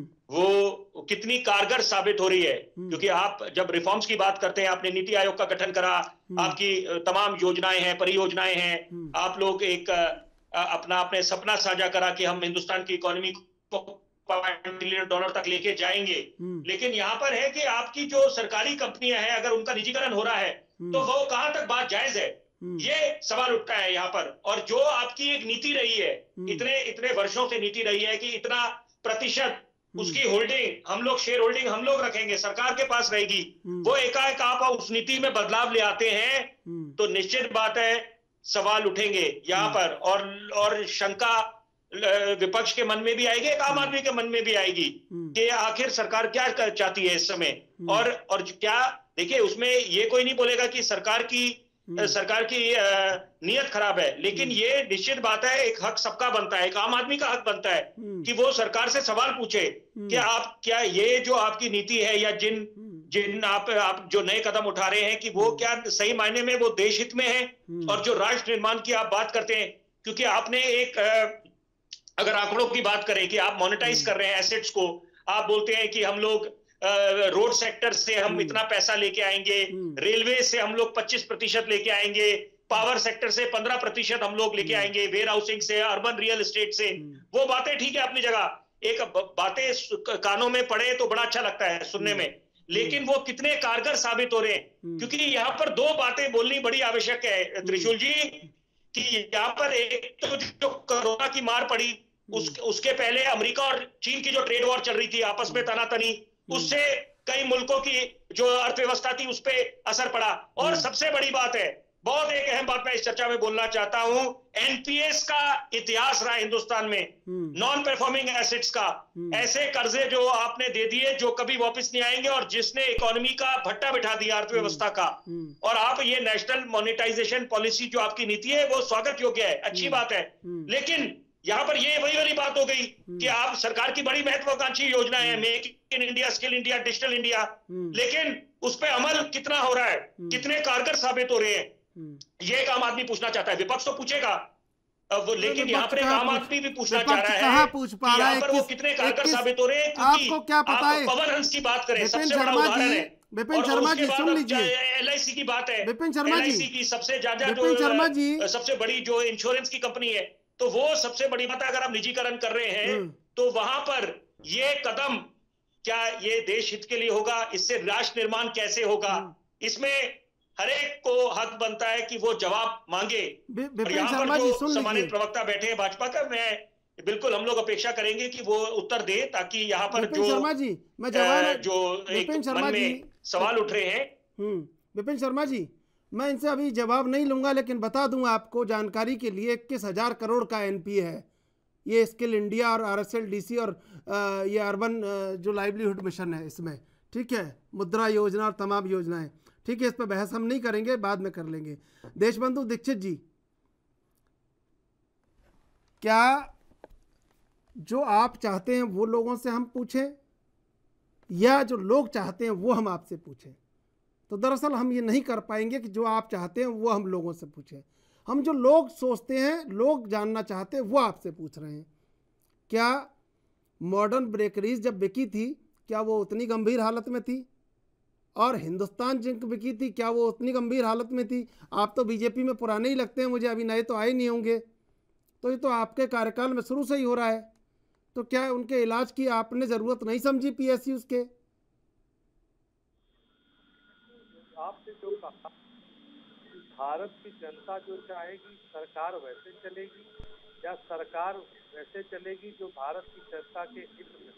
वो कितनी कारगर साबित हो रही है। क्योंकि आप जब रिफॉर्म्स की बात करते हैं, आपने नीति आयोग का गठन करा, आपकी तमाम योजनाएं हैं, परियोजनाएं हैं, आप लोग एक अपना अपने सपना साझा करा कि हम हिंदुस्तान की इकोनॉमी को ट्रिलियन डॉलर तक लेके जाएंगे। लेकिन यहाँ पर है कि आपकी जो सरकारी कंपनियां हैं, अगर उनका निजीकरण हो रहा है तो वो कहां तक बात जायज है, ये सवाल उठता है यहाँ पर। और जो आपकी एक नीति रही है, इतने इतने वर्षों से नीति रही है कि इतना प्रतिशत उसकी होल्डिंग, हम लोग शेयर होल्डिंग हम लोग रखेंगे, सरकार के पास रहेगी, वो एकाएक आप उस नीति में बदलाव ले आते हैं तो निश्चित बात है सवाल उठेंगे यहाँ पर। और और शंका विपक्ष के मन में भी आएगी, एक आम आदमी के मन में भी आएगी कि आखिर सरकार क्या चाहती है इस समय। और और क्या, देखिए, उसमें ये कोई नहीं बोलेगा कि सरकार की सरकार की नीयत खराब है, लेकिन ये निश्चित बात है, एक हक सबका बनता है, एक आम आदमी का हक बनता है कि वो सरकार से सवाल पूछे कि आप क्या, ये जो आपकी नीति है या जिन जिन आप आप जो नए कदम उठा रहे हैं, कि वो क्या सही मायने में वो देश हित में है। और जो राष्ट्र निर्माण की आप बात करते हैं, क्योंकि आपने एक, अगर आंकड़ों की बात करें कि आप मोनेटाइज कर रहे हैं एसेट्स को, आप बोलते हैं कि हम लोग रोड सेक्टर से हम इतना पैसा लेके आएंगे, रेलवे से हम लोग पच्चीस प्रतिशत लेके आएंगे, पावर सेक्टर से पंद्रह प्रतिशत हम लोग लेके आएंगे, वेयर हाउसिंग से, अर्बन रियल एस्टेट से। वो बातें ठीक है अपनी जगह, एक बातें कानों में पड़े तो बड़ा अच्छा लगता है सुनने में, लेकिन वो कितने कारगर साबित हो रहे हैं। क्योंकि यहाँ पर दो बातें बोलनी बड़ी आवश्यक है त्रिशूल जी, कि यहाँ पर एक तो जो कोरोना की मार पड़ी, उस, उसके पहले अमेरिका और चीन की जो ट्रेड वॉर चल रही थी आपस में तनातनी, उससे कई मुल्कों की जो अर्थव्यवस्था थी उस पर असर पड़ा। और सबसे बड़ी बात है बहुत एक अहम बात मैं इस चर्चा में बोलना चाहता हूं। एनपीएस का इतिहास रहा हिंदुस्तान में, नॉन परफॉर्मिंग एसेट्स का, ऐसे कर्जे जो आपने दे दिए जो कभी वापस नहीं आएंगे और जिसने इकोनॉमी का भट्टा बिठा दिया अर्थव्यवस्था का। और आप ये नेशनल मॉनिटाइजेशन पॉलिसी जो आपकी नीति है वो स्वागत योग्य है, अच्छी बात है, लेकिन यहाँ पर ये वही वाली बात हो गई कि आप सरकार की बड़ी महत्वाकांक्षी योजना है make in India, skill India, digital India, लेकिन उस पर अमल कितना हो रहा है, कितने कारगर साबित हो रहे हैं, ये एक आम आदमी पूछना चाहता है। विपक्ष तो पूछेगा वो, लेकिन यहाँ पर एक आम आदमी भी पूछना चाह रहा है पूछ पा रहा है पर वो कितने कारगर साबित हो रहे हैं। आपको क्या पता है, पवन हंस की बात करें, सबसे बड़ा उदाहरण है। विपिन शर्मा जी सुन लीजिए, एलआईसी की बात है, विपिन शर्मा जी, एलआईसी की सबसे ज्यादा विपिन शर्मा जी सबसे बड़ी जो इंश्योरेंस की कंपनी है, तो वो सबसे बड़ी बात है। अगर आप निजीकरण कर रहे हैं तो वहां पर ये कदम क्या ये देश हित के लिए होगा, इससे राष्ट्र निर्माण कैसे होगा, इसमें हर एक को हक बनता है कि वो जवाब मांगे। और यहाँ पर जो सम्मानित प्रवक्ता बैठे हैं भाजपा का, मैं बिल्कुल हम लोग अपेक्षा करेंगे कि वो उत्तर दे, ताकि यहाँ पर जो शर्मा जी मैं जवाब जो एक मन में सवाल उठ रहे हैं। विपिन शर्मा जी मैं इनसे अभी जवाब नहीं लूंगा, लेकिन बता दूं आपको जानकारी के लिए, इक्कीस हजार करोड़ का एनपीए है ये स्किल इंडिया और आरएसएलडीसी और आ, ये अर्बन जो लाइवलीहुड मिशन है इसमें, ठीक है, मुद्रा योजना और तमाम योजनाएं, ठीक है, इस पर बहस हम नहीं करेंगे, बाद में कर लेंगे। देशबंधु दीक्षित जी, क्या जो आप चाहते हैं वो लोगों से हम पूछें या जो लोग चाहते हैं वो हम आपसे पूछें? तो दरअसल हम ये नहीं कर पाएंगे कि जो आप चाहते हैं वो हम लोगों से पूछें। हम जो लोग सोचते हैं, लोग जानना चाहते हैं, वो आपसे पूछ रहे हैं। क्या मॉडर्न ब्रेकरीज जब बिकी थी क्या वो उतनी गंभीर हालत में थी? और हिंदुस्तान जिंक बिकी थी क्या वो उतनी गंभीर हालत में थी? आप तो बीजेपी में पुराने ही लगते हैं मुझे, अभी नए तो आए नहीं होंगे। तो ये तो आपके कार्यकाल में शुरू से ही हो रहा है, तो क्या उनके इलाज की आपने ज़रूरत नहीं समझी पीएसयूज़ के? आपने जो कहा भारत की जनता जो चाहेगी सरकार वैसे चलेगी, या सरकार वैसे चलेगी जो भारत की जनता के हित में,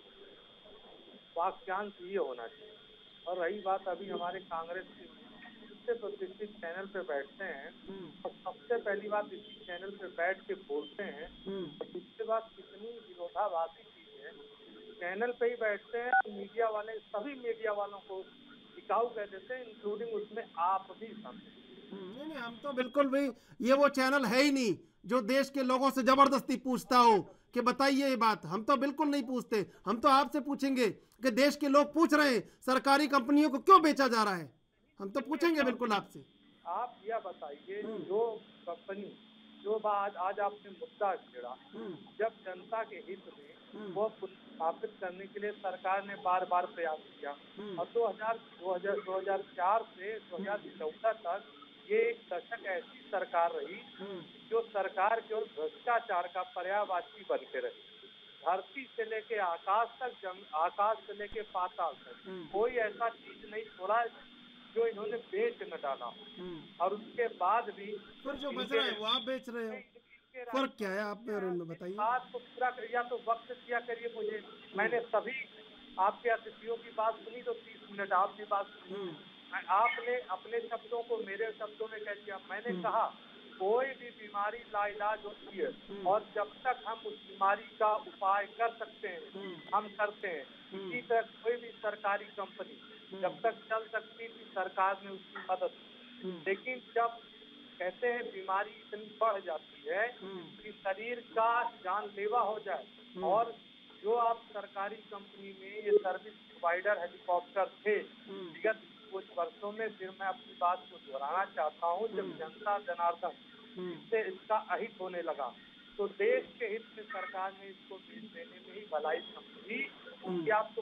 वाक्यांश ये होना चाहिए। और रही बात अभी हमारे कांग्रेस के सबसे प्रतिष्ठित चैनल पे बैठते हैं और सबसे पहली बात इसी चैनल पे बैठ के बोलते हैं, और दूसरी बात कितनी विरोधाभासी चीज है, चैनल पे ही बैठते हैं, मीडिया वाले सभी मीडिया वालों को टिकाऊ कह देते हैं, इंक्लूडिंग उसमें आप भी समझे। नहीं नहीं, हम तो बिल्कुल भी, ये वो चैनल है ही नहीं जो देश के लोगों से जबरदस्ती पूछता हो कि बताइए ये बात। हम तो बिल्कुल नहीं पूछते, हम तो आपसे पूछेंगे कि देश के लोग पूछ रहे हैं सरकारी कंपनियों को क्यों बेचा जा रहा है, हम तो पूछेंगे बिल्कुल आपसे। आप यह बताइए, जो कंपनी जो आज आज आपने मुद्दा छेड़ा, जब जनता के हित में वो स्थापित करने के लिए सरकार ने बार बार प्रयास किया, और दो हजार दो हजार दो हजार चार से दो हजार चौदह तक ये एक दशक ऐसी सरकार रही जो सरकार केवल भ्रष्टाचार का पर्यायवाची बनते रही। धरती से लेके आकाश तक, आकाश से लेके पाताल तक कोई ऐसा चीज नहीं छोड़ा जो इन्होंने बेच न डाला। और उसके बाद भी फिर जो बच रहा है वो आप बेच रहे हो, फर्क क्या है आप में और इनमें बताइए। बात को पूरा कर, या तो वक्त दिया करिए मुझे, मैंने सभी आपके अतिथियों की बात सुनी तो तीस मिनट आपकी बात सुनी, आपने अपने शब्दों को मेरे शब्दों में कह दिया। मैंने कहा कोई भी बीमारी लाइलाज होती है और जब तक हम उस बीमारी का उपाय कर सकते हैं हम करते हैं। इसी तरह कोई भी सरकारी कंपनी जब तक चल सकती थी सरकार ने उसकी मदद, लेकिन जब कहते हैं बीमारी इतनी बढ़ जाती है कि शरीर का जानलेवा हो जाए, और जो आप सरकारी कंपनी में ये सर्विस प्रोवाइडर हेलीकॉप्टर थे विगत कुछ वर्षों में, फिर मैं अपनी बात को दोहराना चाहता हूँ, जब जनता जनार्दन इससे इसका अहित होने लगा तो देश के हित में सरकार ने इसको बेच देने में ही भलाई समझी। उनकी आपको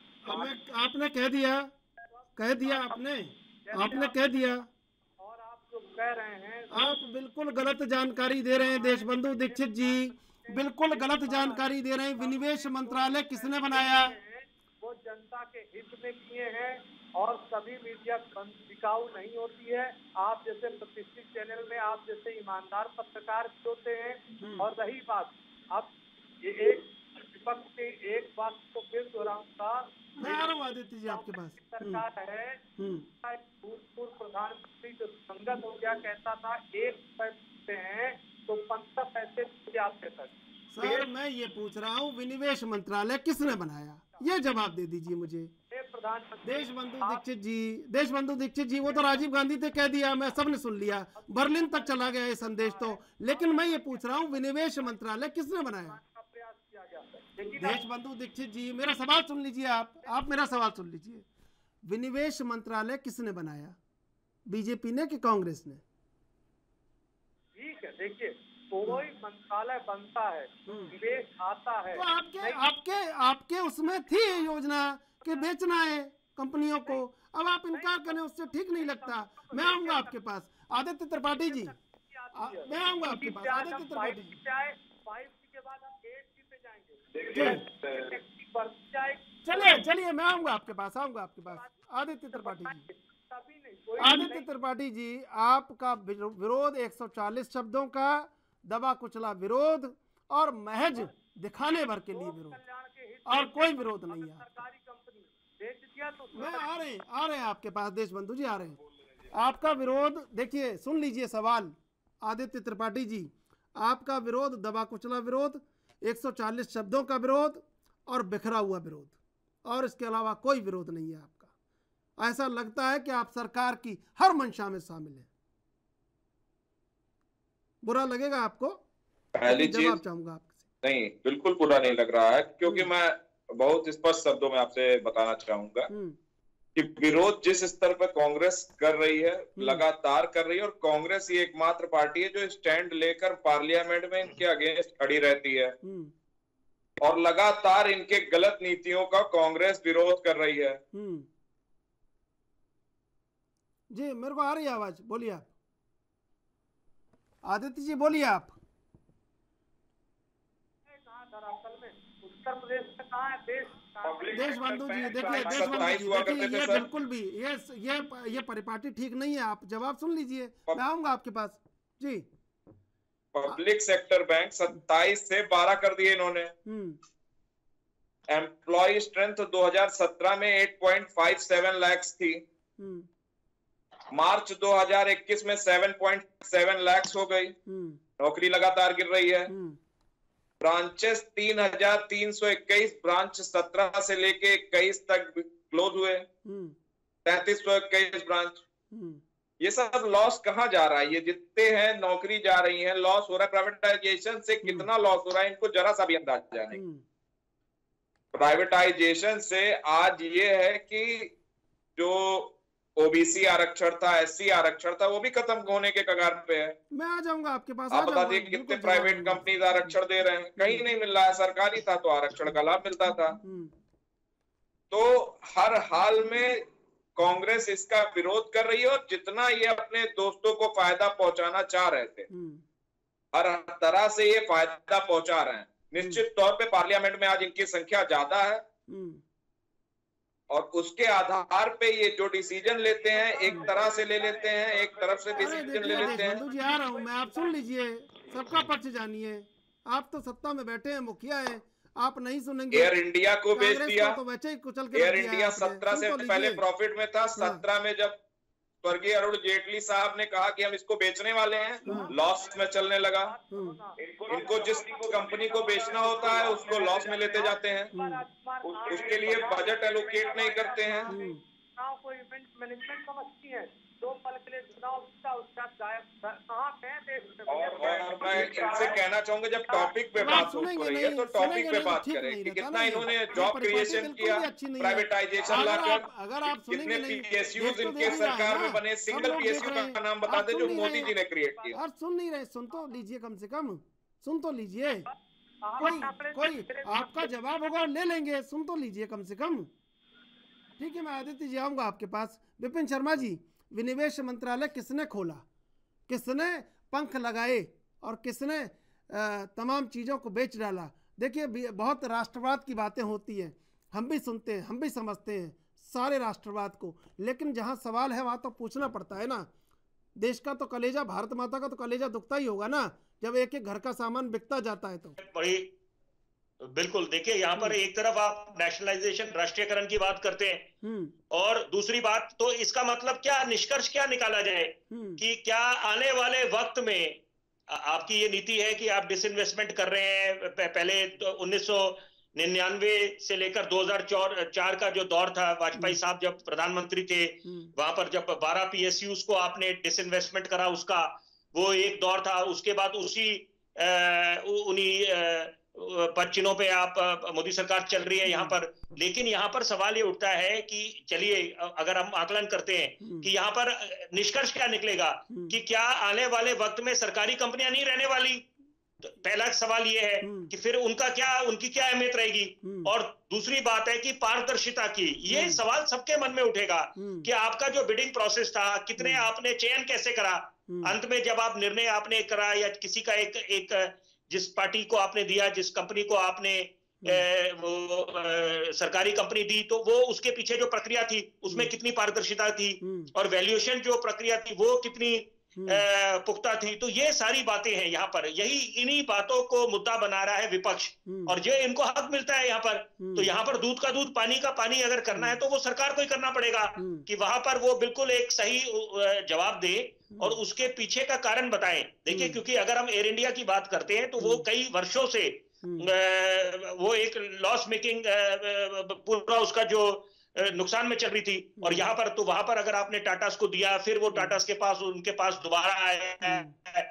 आपने कह दिया कह दिया आपने आपने कह दिया और आप जो कह रहे हैं आप बिल्कुल गलत जानकारी दे रहे हैं देशबंधु दीक्षित जी, बिल्कुल गलत जानकारी दे रहे हैं। विनिवेश मंत्रालय किसने बनाया? वो जनता के हित में किए हैं, और सभी मीडिया टिकाऊ नहीं होती है। आप जैसे प्रतिष्ठित चैनल में आप जैसे ईमानदार पत्रकार होते हैं। और रही बात, अब ये एक विपक्ष के एक बात को फिर दोहराऊंगा, मैं आ रहा हूँ आदित्य जी आपके पास। सरकार है, भूतपूर्व प्रधानमंत्री जो संगत हो गया कहता था एक पैसे हैं तो पंद्रह पैसे जाते तक। सर मैं ये पूछ रहा हूँ विनिवेश मंत्रालय किसने बनाया, ये जवाब दे दीजिए मुझे। देश बंधु दीक्षित जी, देश बंधु दीक्षित जी वो तो राजीव गांधी ने कह दिया, मैं सबने सुन लिया, बर्लिन तक चला गया ये संदेश तो। लेकिन मैं ये पूछ रहा हूँ विनिवेश मंत्रालय किसने बनाया? देश बंधु दीक्षित जी मेरा सवाल सुन लीजिए, आप आप मेरा सवाल सुन लीजिए। विनिवेश मंत्रालय किसने बनाया, बीजेपी ने कि कांग्रेस ने? ठीक है, देखिए कोई मंत्रालय बनता है, निवेश आता है, तो आपके आपके आपके उसमें थी योजना कि बेचना है कंपनियों को, अब आप इनकार करें उससे ठीक नहीं लगता। मैं आऊंगा आपके पास आदित्य त्रिपाठी जी, आ, मैं आऊंगा आपके पास आदित्य त्रिपाठी जी। के बाद हम एट पे जाएंगे। चलिए चलिए मैं आऊंगा आपके पास, आऊंगा आपके पास आदित्य त्रिपाठी जी। आदित्य त्रिपाठी जी आपका विरोध एक सौ चालीस शब्दों का दबा कुचला विरोध और महज दिखाने भर के लिए विरोध, और कोई विरोध नहीं है। मैं आ रहे हैं आ रहे हैं आपके पास देश बंधु जी, आ रहे हैं। आपका विरोध देखिए, सुन लीजिए सवाल आदित्य त्रिपाठी जी, आपका विरोध दबा कुचला विरोध, एक सौ चालीस शब्दों का विरोध और बिखरा हुआ विरोध, और इसके अलावा कोई विरोध नहीं है आपका। ऐसा लगता है कि आप सरकार की हर मंशा में शामिल हैं। बुरा लगेगा आपको? पहली जवाब चाहूंगा आपसे। नहीं, बिल्कुल बुरा नहीं लग रहा है, क्योंकि मैं बहुत स्पष्ट शब्दों में आपसे बताना चाहूंगा कि विरोध जिस स्तर पर कांग्रेस कर रही है, लगातार कर रही है, और कांग्रेस ही एकमात्र पार्टी है जो स्टैंड लेकर पार्लियामेंट में इनके अगेंस्ट खड़ी रहती है, और लगातार इनके गलत नीतियों का कांग्रेस विरोध कर रही है। जी मेरे को आ रही है आवाज, बोलिए आप आदित्य जी, बोलिए आप। उत्तर प्रदेश में कहाँ है देश देश बंधु जी, देखिए देश बंधु जी, देखिए ये बिल्कुल भी ये ये ये परिपाटी ठीक नहीं है। आप जवाब सुन लीजिए, मैं आऊंगा आपके पास जी। पब्लिक सेक्टर बैंक सत्ताईस से बारह कर दिए इन्होंने। एम्प्लॉय स्ट्रेंथ दो हज़ार सत्रह में आठ पॉइंट पाँच सात लाख थी, मार्च दो हज़ार इक्कीस में सात पॉइंट सात लाख हो गई। नौकरी लगातार गिर रही है। ब्रांचेस तीन हजार तीन सौ इक्कीस ब्रांच सत्रह से लेके इक्कीस तक क्लोज हुए, तैतीस सौ इक्कीस ब्रांच। ये सब लॉस कहाँ जा रहा है? ये जितने हैं नौकरी जा रही है, लॉस हो रहा है। प्राइवेटाइजेशन से कितना लॉस हो रहा है इनको जरा सा भी अंदाजा नहीं। प्राइवेटाइजेशन से आज ये है कि जो ओबीसी आरक्षण था, एससी आरक्षण था, वो भी खत्म होने के कगार पे है। मैं आ जाऊंगा आपके पास। आप बता दिए कितने प्राइवेट कंपनीज आरक्षण दे रहे हैं, कहीं नहीं मिल रहा है। सरकारी था तो आरक्षण का लाभ मिलता था। तो हर हाल में कांग्रेस इसका विरोध कर रही है, और जितना ये अपने दोस्तों को फायदा पहुंचाना चाह रहे थे, हर तरह से ये फायदा पहुंचा रहे हैं। निश्चित तौर पे पार्लियामेंट में आज इनकी संख्या ज्यादा है, और उसके आधार पे ये जो डिसीजन लेते हैं एक तरह से ले लेते हैं, एक तरफ से डिसीजन ले लेते हैं। बंधु जी आ रहा हूं मैं, आप सुन लीजिए, सबका पक्ष जानिए। आप तो सत्ता में बैठे हैं, मुखिया हैं, आप नहीं सुनेंगे। एयर इंडिया को बेच दिया, तो वैसे ही कुचल के एयर इंडिया सत्रह से पहले प्रॉफिट में था। सत्रह में जब स्वर्गीय अरुण जेटली साहब ने कहा कि हम इसको बेचने वाले हैं, लॉस में चलने लगा। इनको जिस कंपनी को बेचना होता है उसको लॉस में लेते जाते हैं, उसके लिए बजट एलोकेट नहीं करते हैं। को इवेंट मैनेजमेंट समझती है, दो पल के लिए चुनाव उसका उसका कहाँ पे और मैं इनसे कहना चाहूंगा, जब टॉपिक पे बात हो रही है तो टॉपिक पे बात करें कि कितना इन्होंने जॉब क्रिएशन किया, प्राइवेटाइजेशन लाकर, कितने पीएसयूज इनके सरकार में बने। सिंगल पीएसयू का नाम बता दे जो मोदी जी ने क्रिएट किया। और सुन नहीं रहे, सुन तो लीजिए, कम से कम सुन तो लीजिए। कोई कोई आपका जवाब होगा ले लेंगे, सुन तो लीजिए कम से कम। ठीक है, मैं आदित्य जी आऊंगा आपके पास। विपिन शर्मा जी, विनिवेश मंत्रालय किसने खोला, किसने पंख लगाए, और किसने तमाम चीज़ों को बेच डाला? देखिए बहुत राष्ट्रवाद की बातें होती हैं, हम भी सुनते हैं, हम भी समझते हैं सारे राष्ट्रवाद को, लेकिन जहाँ सवाल है वहाँ तो पूछना पड़ता है ना। देश का तो कलेजा, भारत माता का तो कलेजा दुखता ही होगा ना, जब एक एक घर का सामान बिकता जाता है। तो बड़ी बिल्कुल, देखिए यहाँ पर एक तरफ आप नेशनलाइजेशन, राष्ट्रीयकरण की बात करते हैं और दूसरी बात, तो इसका मतलब क्या, निष्कर्ष क्या निकाला जाए कि क्या आने वाले वक्त में आपकी ये नीति है कि आप डिसइन्वेस्टमेंट कर रहे हैं। पहले तो उन्नीस सौ निन्यानवे से लेकर दो हज़ार चार का जो दौर था, वाजपेयी साहब जब प्रधानमंत्री थे, वहां पर जब बारह पीएसयूज को आपने डिसइन्वेस्टमेंट करा, उसका वो एक दौर था। उसके बाद उसी उन्हीं पद पे आप मोदी सरकार चल रही है यहाँ पर। लेकिन यहाँ पर सवाल ये उठता है कि चलिए अगर हम आकलन करते हैं कि यहाँ पर निष्कर्ष क्या निकलेगा कि क्या आने वाले वक्त में सरकारी कंपनियां नहीं रहने वाली। तो पहला सवाल ये है कि फिर उनका क्या, उनकी क्या अहमियत रहेगी। और दूसरी बात है कि पारदर्शिता की, ये सवाल सबके मन में उठेगा कि आपका जो बिडिंग प्रोसेस था, कितने आपने चयन कैसे करा, अंत में जब आप निर्णय आपने करा या किसी का एक एक जिस पार्टी को आपने दिया, जिस कंपनी को आपने ए, वो ए, सरकारी कंपनी दी, तो वो उसके पीछे जो प्रक्रिया थी उसमें कितनी पारदर्शिता थी और वैल्यूएशन जो प्रक्रिया थी वो कितनी ए, पुख्ता थी। तो ये सारी बातें हैं यहाँ पर, यही इन्हीं बातों को मुद्दा बना रहा है विपक्ष और जो इनको हक मिलता है यहाँ पर। तो यहाँ पर दूध का दूध, पानी का पानी अगर करना है तो वो सरकार को ही करना पड़ेगा कि वहां पर वो बिल्कुल एक सही जवाब दे और उसके पीछे का कारण बताएं। देखिए, क्योंकि अगर हम एयर इंडिया की बात करते हैं तो वो कई वर्षों से वो एक लॉस मेकिंग पूरा उसका जो नुकसान में चल रही थी। और यहाँ पर तो वहां पर अगर आपने टाटास को दिया, फिर वो टाटास के पास उनके पास दोबारा आया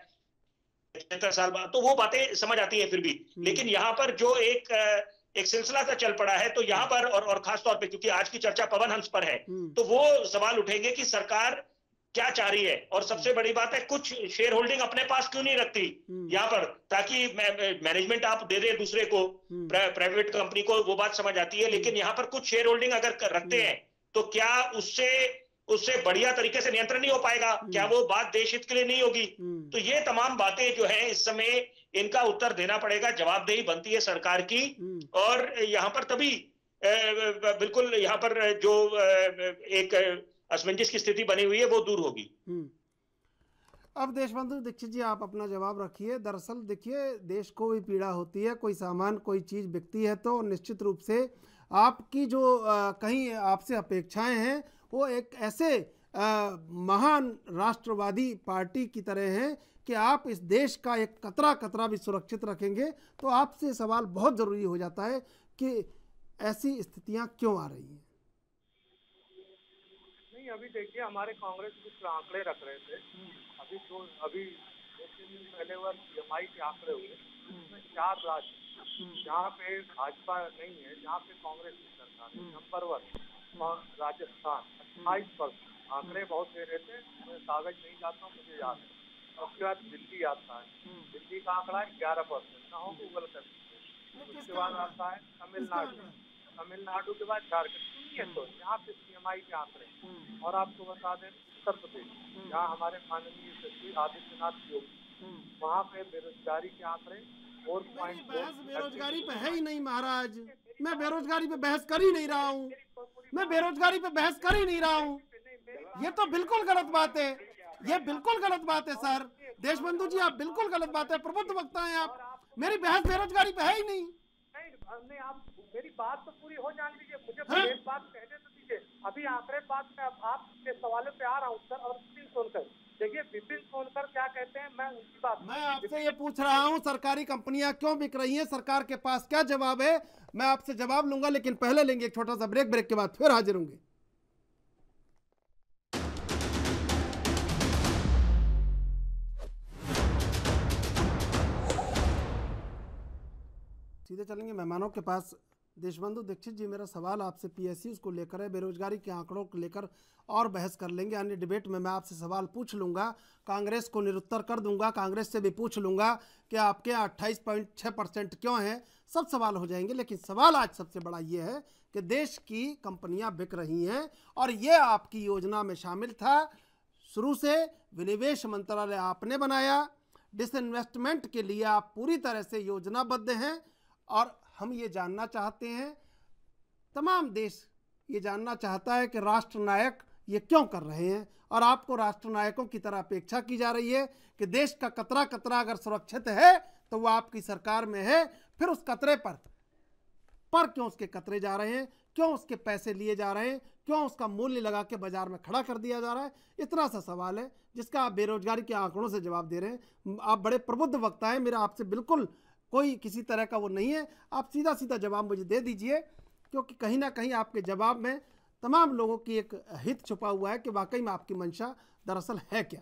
छह साल बाद, तो वो बातें समझ आती है फिर भी। लेकिन यहाँ पर जो एक एक सिलसिला सा चल पड़ा है, तो यहाँ पर और, और खास तौर पे क्योंकि आज की चर्चा पवन हंस पर है, तो वो सवाल उठेंगे कि सरकार क्या चाह रही है। और सबसे बड़ी बात है, कुछ शेयर होल्डिंग अपने पास क्यों नहीं रखती यहाँ पर, ताकि मैनेजमेंट आप दे दे दूसरे को, प्राइवेट कंपनी को, वो बात समझ आती है। लेकिन यहाँ पर कुछ शेयर होल्डिंग अगर रखते हैं तो क्या उससे उससे बढ़िया तरीके से नियंत्रण नहीं हो पाएगा, क्या वो बात देश हित के लिए नहीं होगी। तो ये तमाम बातें जो है इस समय इनका उत्तर देना पड़ेगा, जवाबदेही बनती है सरकार की। और यहाँ पर तभी बिल्कुल यहाँ पर जो एक असमंजस की स्थिति बनी हुई है वो दूर होगी। अब देशबंधु दीक्षित जी, आप अपना जवाब रखिए। दरअसल देखिए, देश को भी पीड़ा होती है, कोई सामान कोई चीज़ बिकती है तो निश्चित रूप से आपकी जो आ, कहीं आपसे अपेक्षाएं हैं वो एक ऐसे आ, महान राष्ट्रवादी पार्टी की तरह हैं कि आप इस देश का एक कतरा कतरा भी सुरक्षित रखेंगे। तो आपसे सवाल बहुत ज़रूरी हो जाता है कि ऐसी स्थितियां क्यों आ रही हैं। नहीं, अभी देखिए, हमारे कांग्रेस कुछ आंकड़े रख रहे थे अभी तो अभी पहले वर्ष पीएमआई के आंकड़े हुए, उसमें चार राज्य जहाँ पे भाजपा नहीं है, जहाँ पे कांग्रेस की सरकार है। नंबर वन राजस्थान अट्ठाईस परसेंट, आंकड़े बहुत दे रहे थे, मैं कागज नहीं लाता हूँ, मुझे याद है। उसके बाद दिल्ली आता है, दिल्ली का आंकड़ा है ग्यारह परसेंट, ना हो गूगल कर दीजिए। उसके बाद आता है तमिलनाडु, तमिलनाडु के बाद झारखंड। तो यहाँ पे पीएमआई के आंकड़े। और आपको बता दें, उत्तर प्रदेश जहाँ हमारे माननीय सचिव आदित्यनाथ योगी, वहाँ पे बेरोजगारी के आंकड़े फोर पॉइंट बहस बेरोजगारी पे है ही नहीं महाराज। मैं बेरोजगारी पे बहस कर ही नहीं रहा हूँ, मैं बेरोजगारी पे बहस कर ही नहीं रहा हूँ। ये तो बिल्कुल गलत बात है, ये बिल्कुल गलत बात है सर। देशबंधु जी, आप बिल्कुल गलत बात है, प्रबुद्ध वक्ता हैं आप। मेरी बहस बेरोजगारी पे है ही नहीं। नहीं, आप मेरी बात तो पूरी हो जाने दीजिए, मुझे एक बात कहने तो दीजिए। अभी आंकड़े बात में आपके सवालों पे आ रहा हूँ सर। और विपिन सोनकर, देखिए विपिन सोनकर क्या कहते हैं, मैं उनकी बात मैं आपसे ये पूछ रहा हूँ, सरकारी कंपनियां क्यों बिक रही हैं, सरकार के पास क्या जवाब है, मैं आपसे जवाब लूंगा। लेकिन पहले लेंगे एक छोटा सा ब्रेक, ब्रेक के बाद फिर हाजिर होंगे। सीधे चलेंगे मेहमानों के पास। देशबंधु दीक्षित जी, मेरा सवाल आपसे पीएसयूज को लेकर है, बेरोजगारी के आंकड़ों को लेकर और बहस कर लेंगे। अन्य डिबेट में मैं आपसे सवाल पूछ लूँगा, कांग्रेस को निरुत्तर कर दूंगा, कांग्रेस से भी पूछ लूँगा कि आपके यहाँ अट्ठाईस पॉइंट छः परसेंट क्यों हैं, सब सवाल हो जाएंगे। लेकिन सवाल आज सबसे बड़ा ये है कि देश की कंपनियाँ बिक रही हैं और ये आपकी योजना में शामिल था। शुरू से विनिवेश मंत्रालय आपने बनाया, डिसइन्वेस्टमेंट के लिए आप पूरी तरह से योजनाबद्ध हैं। और हम ये जानना चाहते हैं, तमाम देश ये जानना चाहता है कि राष्ट्रनायक ये क्यों कर रहे हैं। और आपको राष्ट्रनायकों की तरह अपेक्षा की जा रही है कि देश का कतरा कतरा अगर सुरक्षित है तो वो आपकी सरकार में है, फिर उस कतरे पर पर क्यों उसके कतरे जा रहे हैं, क्यों उसके पैसे लिए जा रहे हैं, क्यों उसका मूल्य लगा के बाजार में खड़ा कर दिया जा रहा है। इतना सा सवाल है जिसका आप बेरोजगारी के आंकड़ों से जवाब दे रहे हैं। आप बड़े प्रबुद्ध वक्ता हैं, मेरा आपसे बिल्कुल कोई किसी तरह का वो नहीं है। आप सीधा सीधा जवाब मुझे दे दीजिए, क्योंकि कहीं ना कहीं आपके जवाब में तमाम लोगों की एक हित छुपा हुआ है कि वाकई में आपकी मंशा दरअसल है क्या।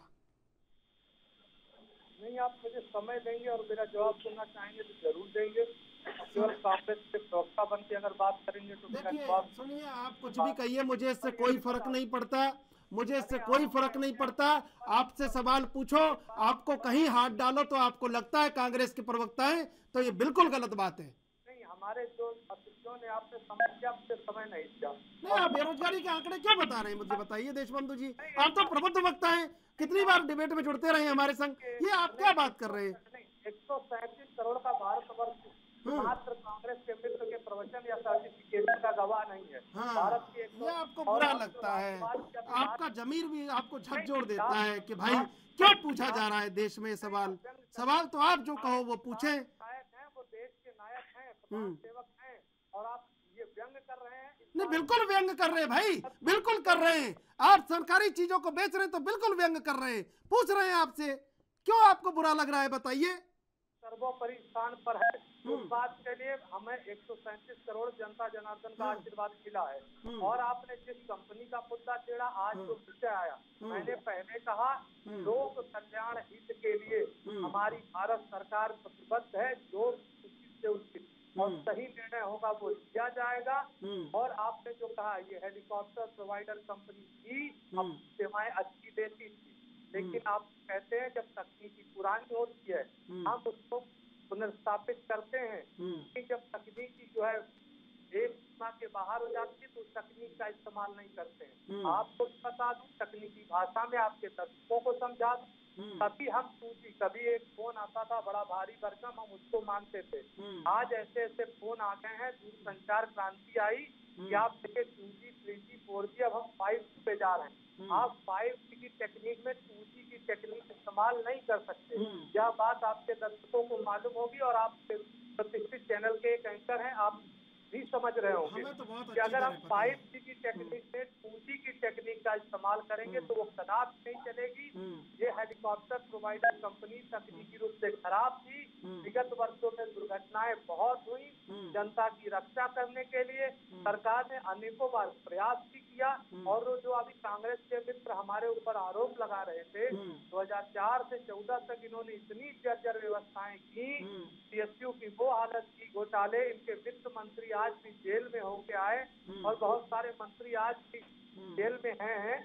नहीं, आप मुझे समय देंगे और मेरा जवाब सुनना चाहेंगे तो जरूर देंगे। केवल कांग्रेस के प्रवक्ता बन के अगर बात करेंगे तो मेरा जवाब सुनिए, आप कुछ भी कहिए, मुझे इससे कोई फर्क नहीं पड़ता, मुझे इससे कोई फर्क नहीं पड़ता। आपसे सवाल पूछो, आपको कहीं हाथ डालो तो आपको लगता है कांग्रेस के प्रवक्ता हैं, तो ये बिल्कुल गलत बात है। नहीं, हमारे जो अतिथियों ने आपसे समय दिया, आपसे समय नहीं दिया। नहीं, आप बेरोजगारी के आंकड़े क्यों बता रहे हैं, मुझे बताइए देशबंधु जी। आप तो प्रबुद्ध वक्ता हैं, कितनी बार डिबेट में जुड़ते रहे हमारे संग, ये आप क्या बात कर रहे हैं। एक सौ सैंतीस करोड़ का भारतवर्ष मात्र कांग्रेस के मित्र के प्रवचन या सर्टिफिकेशन का गवाह नहीं है। हाँ, भारत की ये आपको बुरा लगता है, आपका जमीर भी आपको झकझोर देता है कि भाई क्यों पूछा जा रहा है देश में सवाल। सवाल तो आप जो कहो वो पूछें। नायक हैं, वो देश के नायक हैं, समाज सेवक हैं, और आप ये व्यंग कर रहे हैं। नहीं, बिल्कुल व्यंग कर रहे हैं भाई, बिल्कुल कर रहे हैं। आप सरकारी चीजों को बेच रहे हैं तो बिल्कुल व्यंग कर रहे हैं। पूछ रहे हैं आपसे, क्यों आपको बुरा लग रहा है, बताइए। सर्वोपरि स्थान पर है उस बात के लिए हमें एक सौ सैंतीस करोड़ जनता जनार्दन का आशीर्वाद मिला है। और आपने जिस कंपनी का मुद्दा छेड़ा, आज जो विषय आया, मैंने पहले कहा लोक कल्याण हित के लिए हमारी भारत सरकार प्रतिबद्ध है। जो उचित से उचित और सही निर्णय होगा वो लिया जाएगा। और आपने जो कहा, ये हेलीकॉप्टर प्रोवाइडर कंपनी थी, अब सेवाएं अच्छी देती थी, लेकिन आप कहते हैं जब तकनीकी पुरानी होती है हम उसको पुनर्स्थापित करते हैं। कि जब तकनीकी जो है एक सीमा के बाहर हो जाती है तो उस तकनीक का इस्तेमाल नहीं करते हैं। आपको बता दूं, तकनीकी भाषा में आपके दर्शकों को समझा दूं, कभी हम टू जी, कभी एक फोन आता था बड़ा भारी भरकम, हम उसको मानते थे। आज ऐसे ऐसे फोन आ गए हैं, दूरसंचार क्रांति आई कि आप देखिए two G, three G, four G, अब हम फाइव जी पे जा रहे हैं। आप फाइव जी की टेक्निक में टू जी की टेक्निक इस्तेमाल नहीं कर सकते। यह बात आपके दर्शकों को मालूम होगी और आप प्रतिष्ठित चैनल के एक एंकर हैं, आप भी समझ रहे होंगे कि अगर हम फाइव जी की टेक्निक से टू जी की टेक्निक का इस्तेमाल करेंगे तो वो कदापि नहीं चलेगी। ये हेलीकॉप्टर प्रोवाइडर कंपनी तकनीकी रूप से खराब थी। विगत वर्षों में दुर्घटनाएं बहुत हुई। जनता की रक्षा करने के लिए सरकार ने अनेकों बार प्रयास भी किया। और जो अभी कांग्रेस के मित्र हमारे ऊपर आरोप लगा रहे थे, दो हजार चार से चौदह तक इन्होंने इतनी जर्जर व्यवस्थाएं की, पीएसयू की वो हालत की, घोटाले, इनके वित्त मंत्री आज भी जेल में होके आए और बहुत सारे मंत्री आज भी जेल में हैं।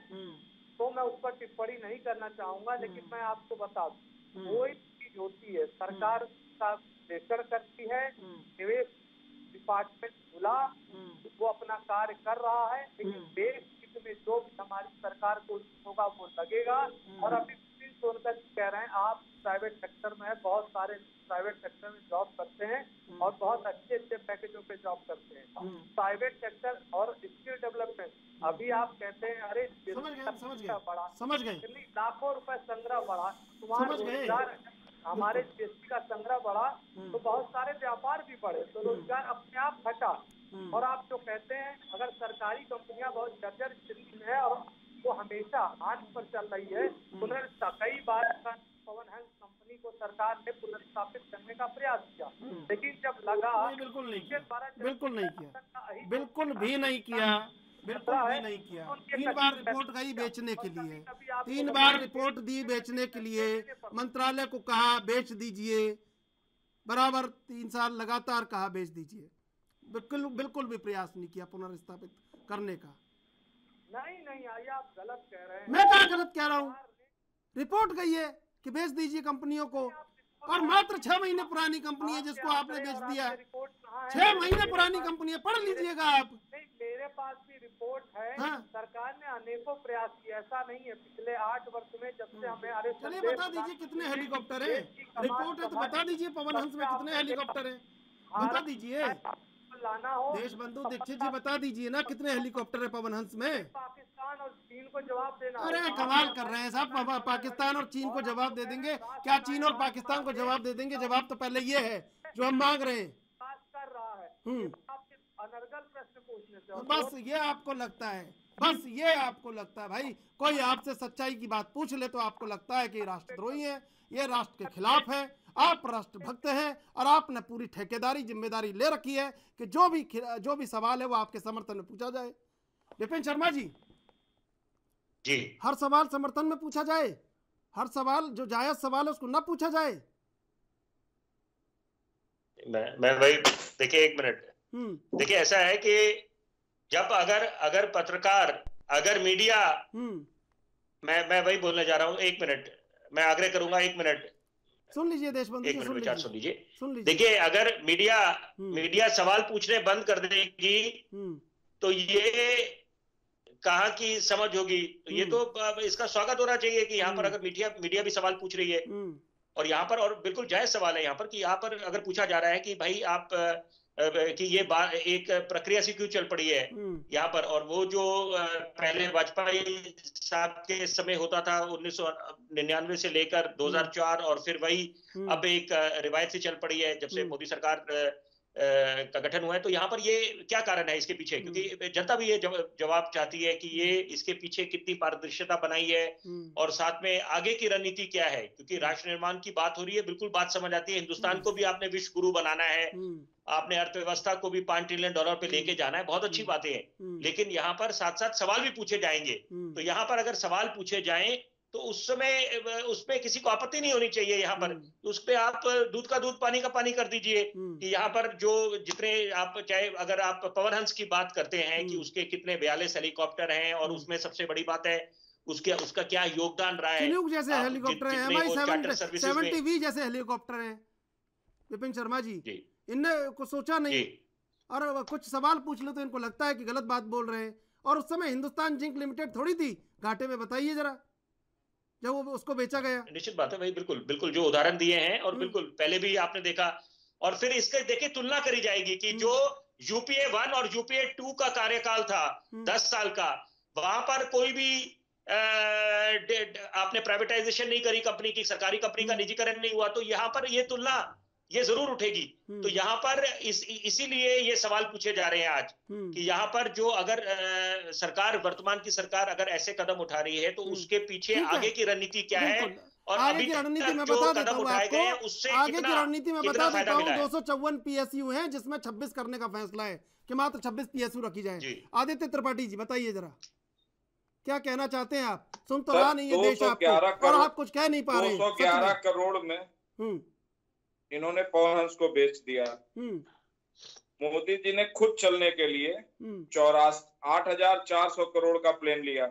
तो मैं उस पर टिप्पणी नहीं करना चाहूंगा, लेकिन मैं आपको बता दूं, कोई चीज होती है सरकार का विश्लेषण करती है, निवेश डिपार्टमेंट खुला, वो अपना कार्य कर रहा है, लेकिन देश हित में जो भी हमारी सरकार को होगा वो लगेगा। और अभी सोनकर कह रहे हैं आप प्राइवेट सेक्टर में है, बहुत सारे प्राइवेट सेक्टर में जॉब करते हैं और बहुत अच्छे अच्छे पैकेजों पे जॉब करते हैं। प्राइवेट सेक्टर और स्किल डेवलपमेंट, अभी आप कहते हैं अरे समझ गए, समझ गए, बढ़ा, समझ गए, लाखों रुपए संग्रह बढ़ा, तुम्हारा हमारे जीएसटी का संग्रह बढ़ा तो बहुत सारे व्यापार भी बढ़े, तो रोजगार अपने आप घटा। और आप जो कहते हैं अगर सरकारी कंपनियां बहुत जर्जर स्थिति में है और वो हमेशा हाथ पर चल रही है, पुनर्स्था कई बार पवन हंस कंपनी को सरकार ने पुनर्स्थापित करने का प्रयास किया, लेकिन जब लगा बिल्कुल नहीं किया, बिल्कुल नहीं किया, बिल्कुल भी नहीं किया, बिल्कुल भी नहीं किया। तीन बार रिपोर्ट गई बेचने के लिए, तीन बार रिपोर्ट दी बेचने के लिए, मंत्रालय को कहा बेच दीजिए, बराबर तीन साल लगातार कहा बेच दीजिए, बिल्कुल बिल्कुल भी प्रयास नहीं किया पुनर्स्थापित करने का। नहीं नहीं आइए, आप गलत कह रहे हैं। मैं क्या गलत कह रहा हूँ? रिपोर्ट गई है कि बेच दीजिए कंपनियों को, और मात्र छह महीने पुरानी कंपनी है जिसको आपने बेच दिया। छह महीने पुरानी कंपनी है, पढ़ लीजिएगा आप। नहीं, मेरे पास भी रिपोर्ट है। हाँ? सरकार ने अनेकों प्रयास किए, ऐसा नहीं है। पिछले आठ वर्ष में जब से हमें अरे चलिए बता दीजिए कितने हेलीकॉप्टर है, रिपोर्ट है तो बता दीजिए पवन हंस में कितने हेलीकॉप्टर है, बता दीजिए। लाना हो देश बंधु दीक्षित जी बता दीजिए ना कितने हेलीकॉप्टर है पवन हंस में। पाकिस्तान और चीन को जवाब देना। अरे कमाल कर रहे हैं साहब, पाकिस्तान और चीन को जवाब दे देंगे क्या? चीन और पाकिस्तान को जवाब दे देंगे? जवाब तो पहले ये है जो हम मांग रहे हैं। बात कर रहा है आपके पूछने से। बस ये आपको लगता है, बस ये आपको लगता है भाई, कोई आपसे सच्चाई की बात पूछ ले तो आपको लगता है कि राष्ट्रद्रोही है, ये राष्ट्र के खिलाफ है, आप राष्ट्रभक्त हैं और आपने पूरी ठेकेदारी जिम्मेदारी ले रखी है कि जो भी जो भी सवाल है वो आपके समर्थन में पूछा जाए। विपिन शर्मा जी जी, हर सवाल समर्थन में पूछा जाए, हर सवाल जो जायज सवाल है उसको ना पूछा जाए। मैं मैं भाई देखिए एक मिनट, देखिए ऐसा है कि जब अगर अगर पत्रकार अगर मीडिया, मैं मैं वही बोलने जा रहा हूं, एक मिनट मैं आग्रह करूंगा, एक मिनट सुन लीजिए देशबंधु, एक मिनट विचार सुन लीजिए, सुन लीजिए। देखिए अगर मीडिया मीडिया सवाल पूछने बंद कर देगी तो ये कहाँ की समझ होगी? ये तो इसका स्वागत होना चाहिए कि यहाँ पर अगर मीडिया मीडिया भी सवाल पूछ रही है और यहाँ पर, और बिल्कुल जायज सवाल है यहाँ पर कि यहाँ पर अगर पूछा जा रहा है कि भाई आप कि ये बात एक प्रक्रिया से क्यों चल पड़ी है यहाँ पर, और वो जो पहले वाजपेयी साहब के समय होता था उन्नीस सौ निन्यानवे से लेकर दो हज़ार चार और फिर वही अब एक रिवायत से चल पड़ी है जब से मोदी सरकार का गठन हुआ है। तो यहाँ पर ये क्या कारण है इसके पीछे? क्योंकि जनता भी ये जवाब चाहती है कि ये इसके पीछे कितनी पारदर्शिता बनाई है और साथ में आगे की रणनीति क्या है, क्योंकि राष्ट्र निर्माण की बात हो रही है, बिल्कुल बात समझ आती है। हिंदुस्तान को भी आपने विश्व गुरु बनाना है, आपने अर्थव्यवस्था को भी पांच ट्रिलियन डॉलर पे लेके जाना है, बहुत अच्छी बातें हैं, लेकिन यहाँ पर साथ साथ सवाल भी पूछे जाएंगे। तो यहाँ पर अगर सवाल पूछे जाएं तो उस समय उसमें किसी को आपत्ति नहीं होनी चाहिए। यहाँ पर उस पे आप दूध का दूध पानी का पानी कर दीजिए कि यहाँ पर जो जितने आप चाहे, अगर आप पवन हंस की बात करते हैं कि उसके कितने बयालीस हेलीकॉप्टर हैं और उसमें सबसे बड़ी बात है उसके उसका क्या योगदान रहा है, जैसे हेलीकॉप्टर हैं हमारी सेवेंटी वी जैसे हेलीकॉप्टर हैं। विपिन शर्मा जी, इनने को सोचा नहीं और कुछ सवाल पूछ लो तो इनको लगता है कि गलत बात बोल रहे हैं, और उस समय हिंदुस्तान जिंक लिमिटेड थोड़ी थी घाटे में, बताइए जरा, जब वो उसको बेचा गया। निश्चित बात है भाई, बिल्कुल बिल्कुल जो उदाहरण दिए हैं और बिल्कुल पहले भी आपने देखा, और फिर इसके देखिए तुलना करी जाएगी कि जो यूपीए वन और यूपीए टू का कार्यकाल था दस साल का, वहां पर कोई भी आ, आपने प्राइवेटाइजेशन नहीं करी कंपनी की, सरकारी कंपनी का निजीकरण नहीं हुआ, तो यहाँ पर ये तुलना ये जरूर उठेगी। तो यहाँ पर इस इसीलिए ये सवाल पूछे जा रहे हैं आज कि यहाँ पर जो अगर आ, सरकार, वर्तमान की सरकार अगर ऐसे कदम उठा रही है तो उसके पीछे आगे की रणनीति क्या है, और आगे की रणनीति में बता देता हूँ आपको, आगे की रणनीति में बता देता हूँ। दो सौ चौवन पीएसयू है जिसमें छब्बीस करने का फैसला है कि मात्र छब्बीस पीएसयू रखी जाए। आदित्य त्रिपाठी जी बताइए जरा, क्या कहना चाहते हैं आप? सुन तो रहा नहीं ये देश आपको और आप कुछ कह नहीं पा रहे। दो सौ ग्यारह करोड़ में इन्होंने पवन हंस को बेच दिया। मोदी जी ने खुद चलने के लिए चौरासी आठ हजार चार सौ करोड़ का प्लेन लिया।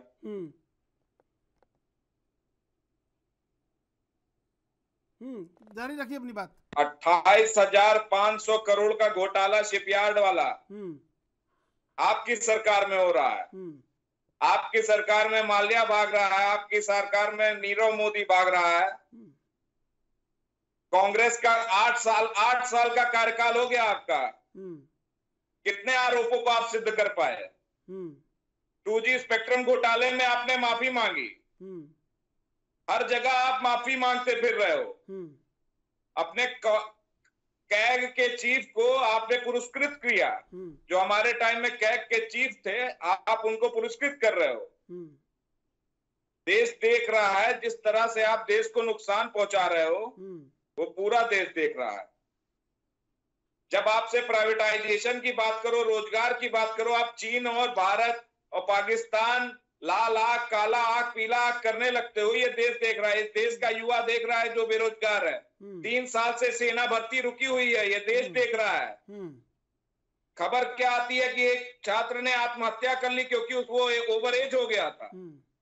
जारी रखिए अपनी बात। अट्ठाईस हजार पांच सौ करोड़ का घोटाला शिपयार्ड वाला आपकी सरकार में हो रहा है। आपकी सरकार में माल्या भाग रहा है, आपकी सरकार में नीरव मोदी भाग रहा है। कांग्रेस का आठ साल आठ साल का कार्यकाल हो गया आपका, कितने आरोपों को आप सिद्ध कर पाए? टू जी स्पेक्ट्रम घोटाले में आपने माफी मांगी, हर जगह आप माफी मांगते फिर रहे हो। अपने कैग के चीफ को आपने पुरस्कृत किया, जो हमारे टाइम में कैग के चीफ थे, आप उनको पुरस्कृत कर रहे हो। देश देख रहा है जिस तरह से आप देश को नुकसान पहुंचा रहे हो, वो पूरा देश देख रहा है। जब आपसे प्राइवेटाइजेशन की बात करो, रोजगार की बात करो, आप चीन और भारत और पाकिस्तान लाल आग, काला आग, पीला आग करने लगते हो। ये देश देख रहा है, इस देश का युवा देख रहा है जो बेरोजगार है। तीन साल से सेना भर्ती रुकी हुई है, ये देश देख रहा है। खबर क्या आती है कि एक छात्र ने आत्महत्या कर ली क्योंकि वो ओवर एज हो गया था।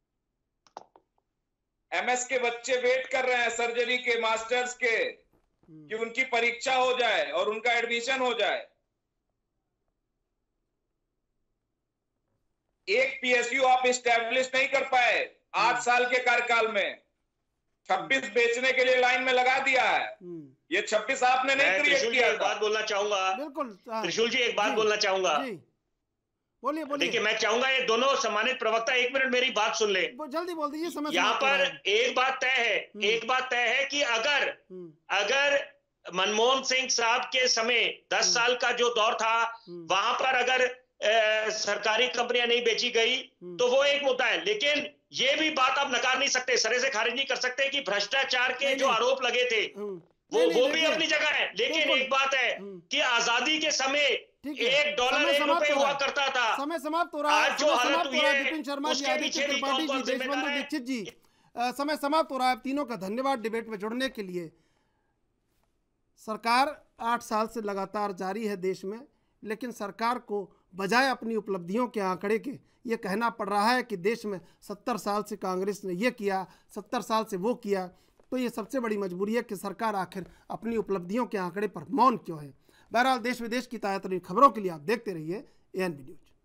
एमएस के बच्चे वेट कर रहे हैं सर्जरी के, मास्टर्स के, कि उनकी परीक्षा हो जाए और उनका एडमिशन हो जाए। एक पीएसयू आप इस्टेब्लिश नहीं कर पाए आठ साल के कार्यकाल में। छब्बीस बेचने के लिए लाइन में लगा दिया है। ये छब्बीस आपने नहीं क्रिएट किया। एक बात बोलना चाहूंगा, बिल्कुल त्रिशूल जी, एक बात बोलना चाहूंगा। बोलिए बोलिए। देखिए मैं चाहूंगा ये दोनों सम्मानित प्रवक्ता एक मिनट मेरी बात सुन ले। जल्दी बोल दीजिए, समय यहाँ पर एक बात तय है, एक बात तय है कि अगर अगर मनमोहन सिंह साहब के समय दस साल का जो दौर था, वहां पर अगर ए, सरकारी कंपनियां नहीं बेची गई तो वो एक मुद्दा है, लेकिन ये भी बात आप नकार नहीं सकते, सरे से खारिज नहीं कर सकते कि भ्रष्टाचार के जो आरोप लगे थे वो वो भी अपनी जगह है। लेकिन एक बात है कि आजादी के समय एक डॉलर एक रुपए हुआ करता था। समय समाप्त हो रहा है। आज जो हालत हुई है विपिन शर्मा जी, उसके आदित्य पीछे भी त्रिपाठी कौन जी, कौन देशबंधु जिम्मेदार है? दीक्षित जी, अ, समय समाप्त हो रहा है। आप तीनों का धन्यवाद डिबेट में जुड़ने के लिए। सरकार आठ साल से लगातार जारी है देश में, लेकिन सरकार को बजाय अपनी उपलब्धियों के आंकड़े के ये कहना पड़ रहा है कि देश में सत्तर साल से कांग्रेस ने ये किया, सत्तर साल से वो किया। तो ये सबसे बड़ी मजबूरी है कि सरकार आखिर अपनी उपलब्धियों के आंकड़े पर मौन क्यों है। बहरहाल देश विदेश की ताज़ा तरीन खबरों के लिए आप देखते रहिए ए एन बी न्यूज।